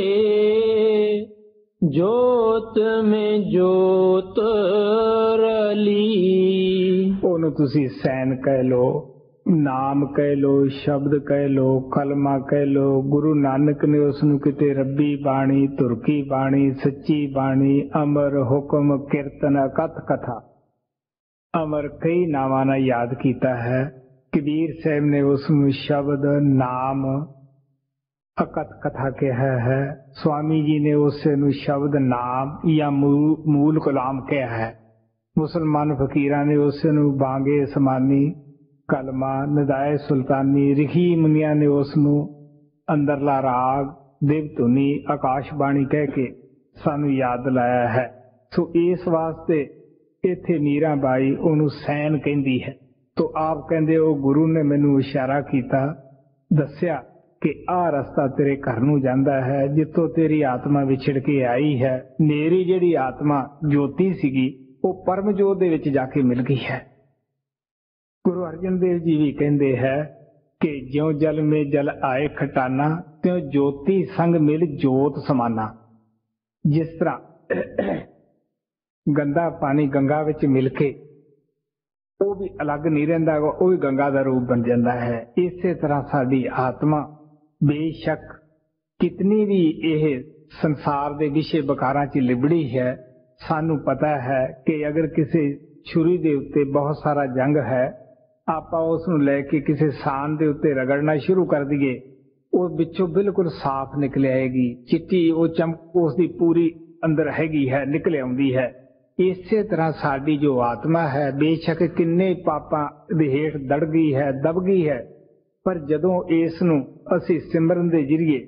ਜੋਤ ਮੈਂ ਜੋਤ ਰਲੀ। ਉਹਨੂੰ ਤੁਸੀਂ ਸੈਨ ਕਹਿ ਲੋ, ਨਾਮ ਕਹਿ ਲੋ, ਸ਼ਬਦ ਕਹਿ ਲੋ, ਕਲਮਾ ਕਹਿ ਲੋ। ਗੁਰੂ ਨਾਨਕ ਨੇ ਉਸ ਨੂੰ ਕਿਤੇ ਰੱਬੀ ਬਾਣੀ, ਤੁਰਕੀ ਬਾਣੀ, ਸੱਚੀ ਬਾਣੀ, ਅਮਰ, ਹੁਕਮ, ਕੀਰਤਨ, ਅਕਥ ਕਥਾ, ਅਮਰ ਕਈ ਨਾਵਾਂ ਨਾਲ ਯਾਦ ਕੀਤਾ ਹੈ। ਕਬੀਰ ਸਾਹਿਬ ਨੇ ਉਸ ਨੂੰ ਸ਼ਬਦ, ਨਾਮ, ਅਕਥ ਕਥਾ ਕਿਹਾ ਹੈ। ਸਵਾਮੀ ਜੀ ਨੇ ਉਸੇ ਨੂੰ ਸ਼ਬਦ ਨਾਮ ਜਾਂ ਮੂਲ ਕਲਾਮ ਕਿਹਾ ਹੈ। ਮੁਸਲਮਾਨ ਫਕੀਰਾਂ ਨੇ ਉਸੇ ਨੂੰ ਬਾਂਗੇ ਸਮਾਨੀ, ਕਲਮਾ, ਨਦਾਏ ਸੁਲਤਾਨੀ, ਰਿਖੀ ਮੁਨੀਆਂ ਨੇ ਉਸ ਨੂੰ ਅੰਦਰਲਾ ਰਾਗ, ਦੇਵ ਧੁਨੀ, ਆਕਾਸ਼ਬਾਣੀ ਕਹਿ ਕੇ ਸਾਨੂੰ ਯਾਦ ਦਿਲਾਇਆ ਹੈ। ਸੋ ਇਸ ਵਾਸਤੇ ਇੱਥੇ ਮੀਰਾ ਬਾਈ ਉਹਨੂੰ ਸੈਨ ਕਹਿੰਦੀ ਹੈ। ਤੋ ਆਪ ਕਹਿੰਦੇ ਉਹ ਗੁਰੂ ਨੇ ਮੈਨੂੰ ਇਸ਼ਾਰਾ ਕੀਤਾ, ਦੱਸਿਆ ਕਿ ਆਹ ਰਸਤਾ ਤੇਰੇ ਘਰ ਨੂੰ ਜਾਂਦਾ ਹੈ, ਜਿੱਥੋਂ ਤੇਰੀ ਆਤਮਾ ਵਿਛੜ ਕੇ ਆਈ ਹੈ। ਮੇਰੀ ਜਿਹੜੀ ਆਤਮਾ ਜੋਤੀ ਸੀਗੀ ਉਹ ਪਰਮ ਜੋਤ ਦੇ ਵਿੱਚ ਜਾ ਕੇ ਮਿਲ ਗਈ ਹੈ। ਗੁਰੂ ਅਰਜਨ ਦੇਵ ਜੀ ਵੀ ਕਹਿੰਦੇ ਹੈ ਕਿ ਜਿਉਂ ਜਲ ਮੇ ਜਲ ਆਏ ਖਟਾਨਾ, ਤਿਉਂ ਜੋਤੀ ਸੰਗ ਮਿਲ ਜੋਤ ਸਮਾਨਾ। ਜਿਸ ਤਰ੍ਹਾਂ ਗੰਦਾ ਪਾਣੀ ਗੰਗਾ ਵਿੱਚ ਮਿਲ ਕੇ ਉਹ ਵੀ ਅਲੱਗ ਨਹੀਂ ਰਹਿੰਦਾ, ਉਹ ਵੀ ਗੰਗਾ ਦਾ ਰੂਪ ਬਣ ਜਾਂਦਾ ਹੈ। ਇਸੇ ਤਰ੍ਹਾਂ ਸਾਡੀ ਆਤਮਾ ਬੇਸ਼ੱਕ ਕਿਤਨੀ ਵੀ ਇਹ ਸੰਸਾਰ ਦੇ ਵਿਸ਼ੇ ਵਿਕਾਰਾਂ 'ਚ ਲਿਬੜੀ ਹੈ, ਸਾਨੂੰ ਪਤਾ ਹੈ ਕਿ ਅਗਰ ਕਿਸੇ ਛੁਰੀ ਦੇ ਉੱਤੇ ਬਹੁਤ ਸਾਰਾ ਜੰਗ ਹੈ, ਆਪਾਂ ਉਸ ਨੂੰ ਲੈ ਕੇ ਕਿਸੇ ਸਾਨ ਦੇ ਉੱਤੇ ਰਗੜਨਾ ਸ਼ੁਰੂ ਕਰ ਦਈਏ, ਉਹ ਵਿੱਚੋਂ ਬਿਲਕੁਲ ਸਾਫ਼ ਨਿਕਲ ਆਏਗੀ, ਚਿੱਟੀ ਉਹ ਚਮਕ ਉਸ ਦੀ ਪੂਰੀ ਅੰਦਰ ਹੈਗੀ ਹੈ, ਨਿਕਲ ਆਉਂਦੀ ਹੈ। ਇਸੇ ਤਰ੍ਹਾਂ ਸਾਡੀ ਜੋ ਆਤਮਾ ਹੈ ਬੇਸ਼ੱਕ ਕਿੰਨੇ ਪਾਪਾਂ ਦੇ ਹੇਠ ਦੜ ਗਈ ਹੈ, ਦਬ ਗਈ ਹੈ, ਪਰ ਜਦੋਂ ਇਸ ਨੂੰ ਅਸੀਂ ਸਿਮਰਨ ਦੇ ਜ਼ਰੀਏ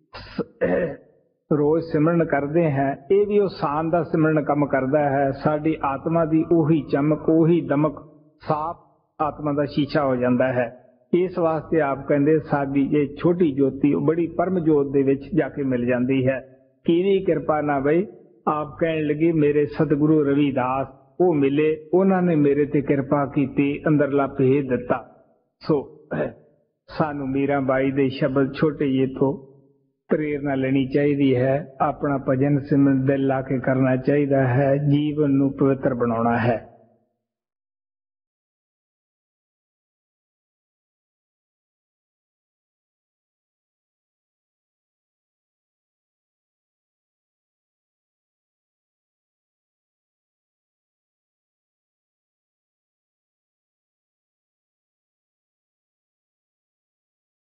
ਰੋਜ਼ ਸਿਮਰਨ ਕਰਦੇ ਹਾਂ, ਇਹ ਵੀ ਉਹ ਸਾਨ ਦਾ ਸਿਮਰਨ ਕੰਮ ਕਰਦਾ ਹੈ। ਸਾਡੀ ਆਤਮਾ ਦੀ ਉਹੀ ਚਮਕ, ਉਹੀ ਦਮਕ ਸਾਫ਼ ਆਤਮਾ ਦਾ ਸ਼ੀਸ਼ਾ ਹੋ ਜਾਂਦਾ ਹੈ। ਇਸ ਵਾਸਤੇ ਆਪ ਕਹਿੰਦੇ ਸਾਡੀ ਇਹ ਛੋਟੀ ਜੋਤੀ ਉਹ ਬੜੀ ਪਰਮ ਜੋਤ ਦੇ ਵਿੱਚ ਜਾ ਕੇ ਮਿਲ ਜਾਂਦੀ ਹੈ। ਕਿਹਦੀ ਕਿਰਪਾ ਨਾ ਬਈ, ਆਪ ਕਹਿਣ ਲੱਗੇ ਮੇਰੇ ਸਤਿਗੁਰੂ ਰਵਿਦਾਸ ਉਹ ਮਿਲੇ, ਉਹਨਾਂ ਨੇ ਮੇਰੇ ਤੇ ਕਿਰਪਾ ਕੀਤੀ, ਅੰਦਰਲਾ ਭੇਦ ਦਿੱਤਾ। ਸੋ ਸਾਨੂੰ ਮੀਰਾ ਬਾਈ ਦੇ ਸ਼ਬਦ ਛੋਟੇ ਜਿਹੇ ਤੋਂ ਪ੍ਰੇਰਨਾ ਲੈਣੀ ਚਾਹੀਦੀ ਹੈ। ਆਪਣਾ ਭਜਨ ਸਿਮਰਨ ਦਿਲ ਲਾ ਕੇ ਕਰਨਾ ਚਾਹੀਦਾ ਹੈ। ਜੀਵਨ ਨੂੰ ਪਵਿੱਤਰ ਬਣਾਉਣਾ ਹੈ।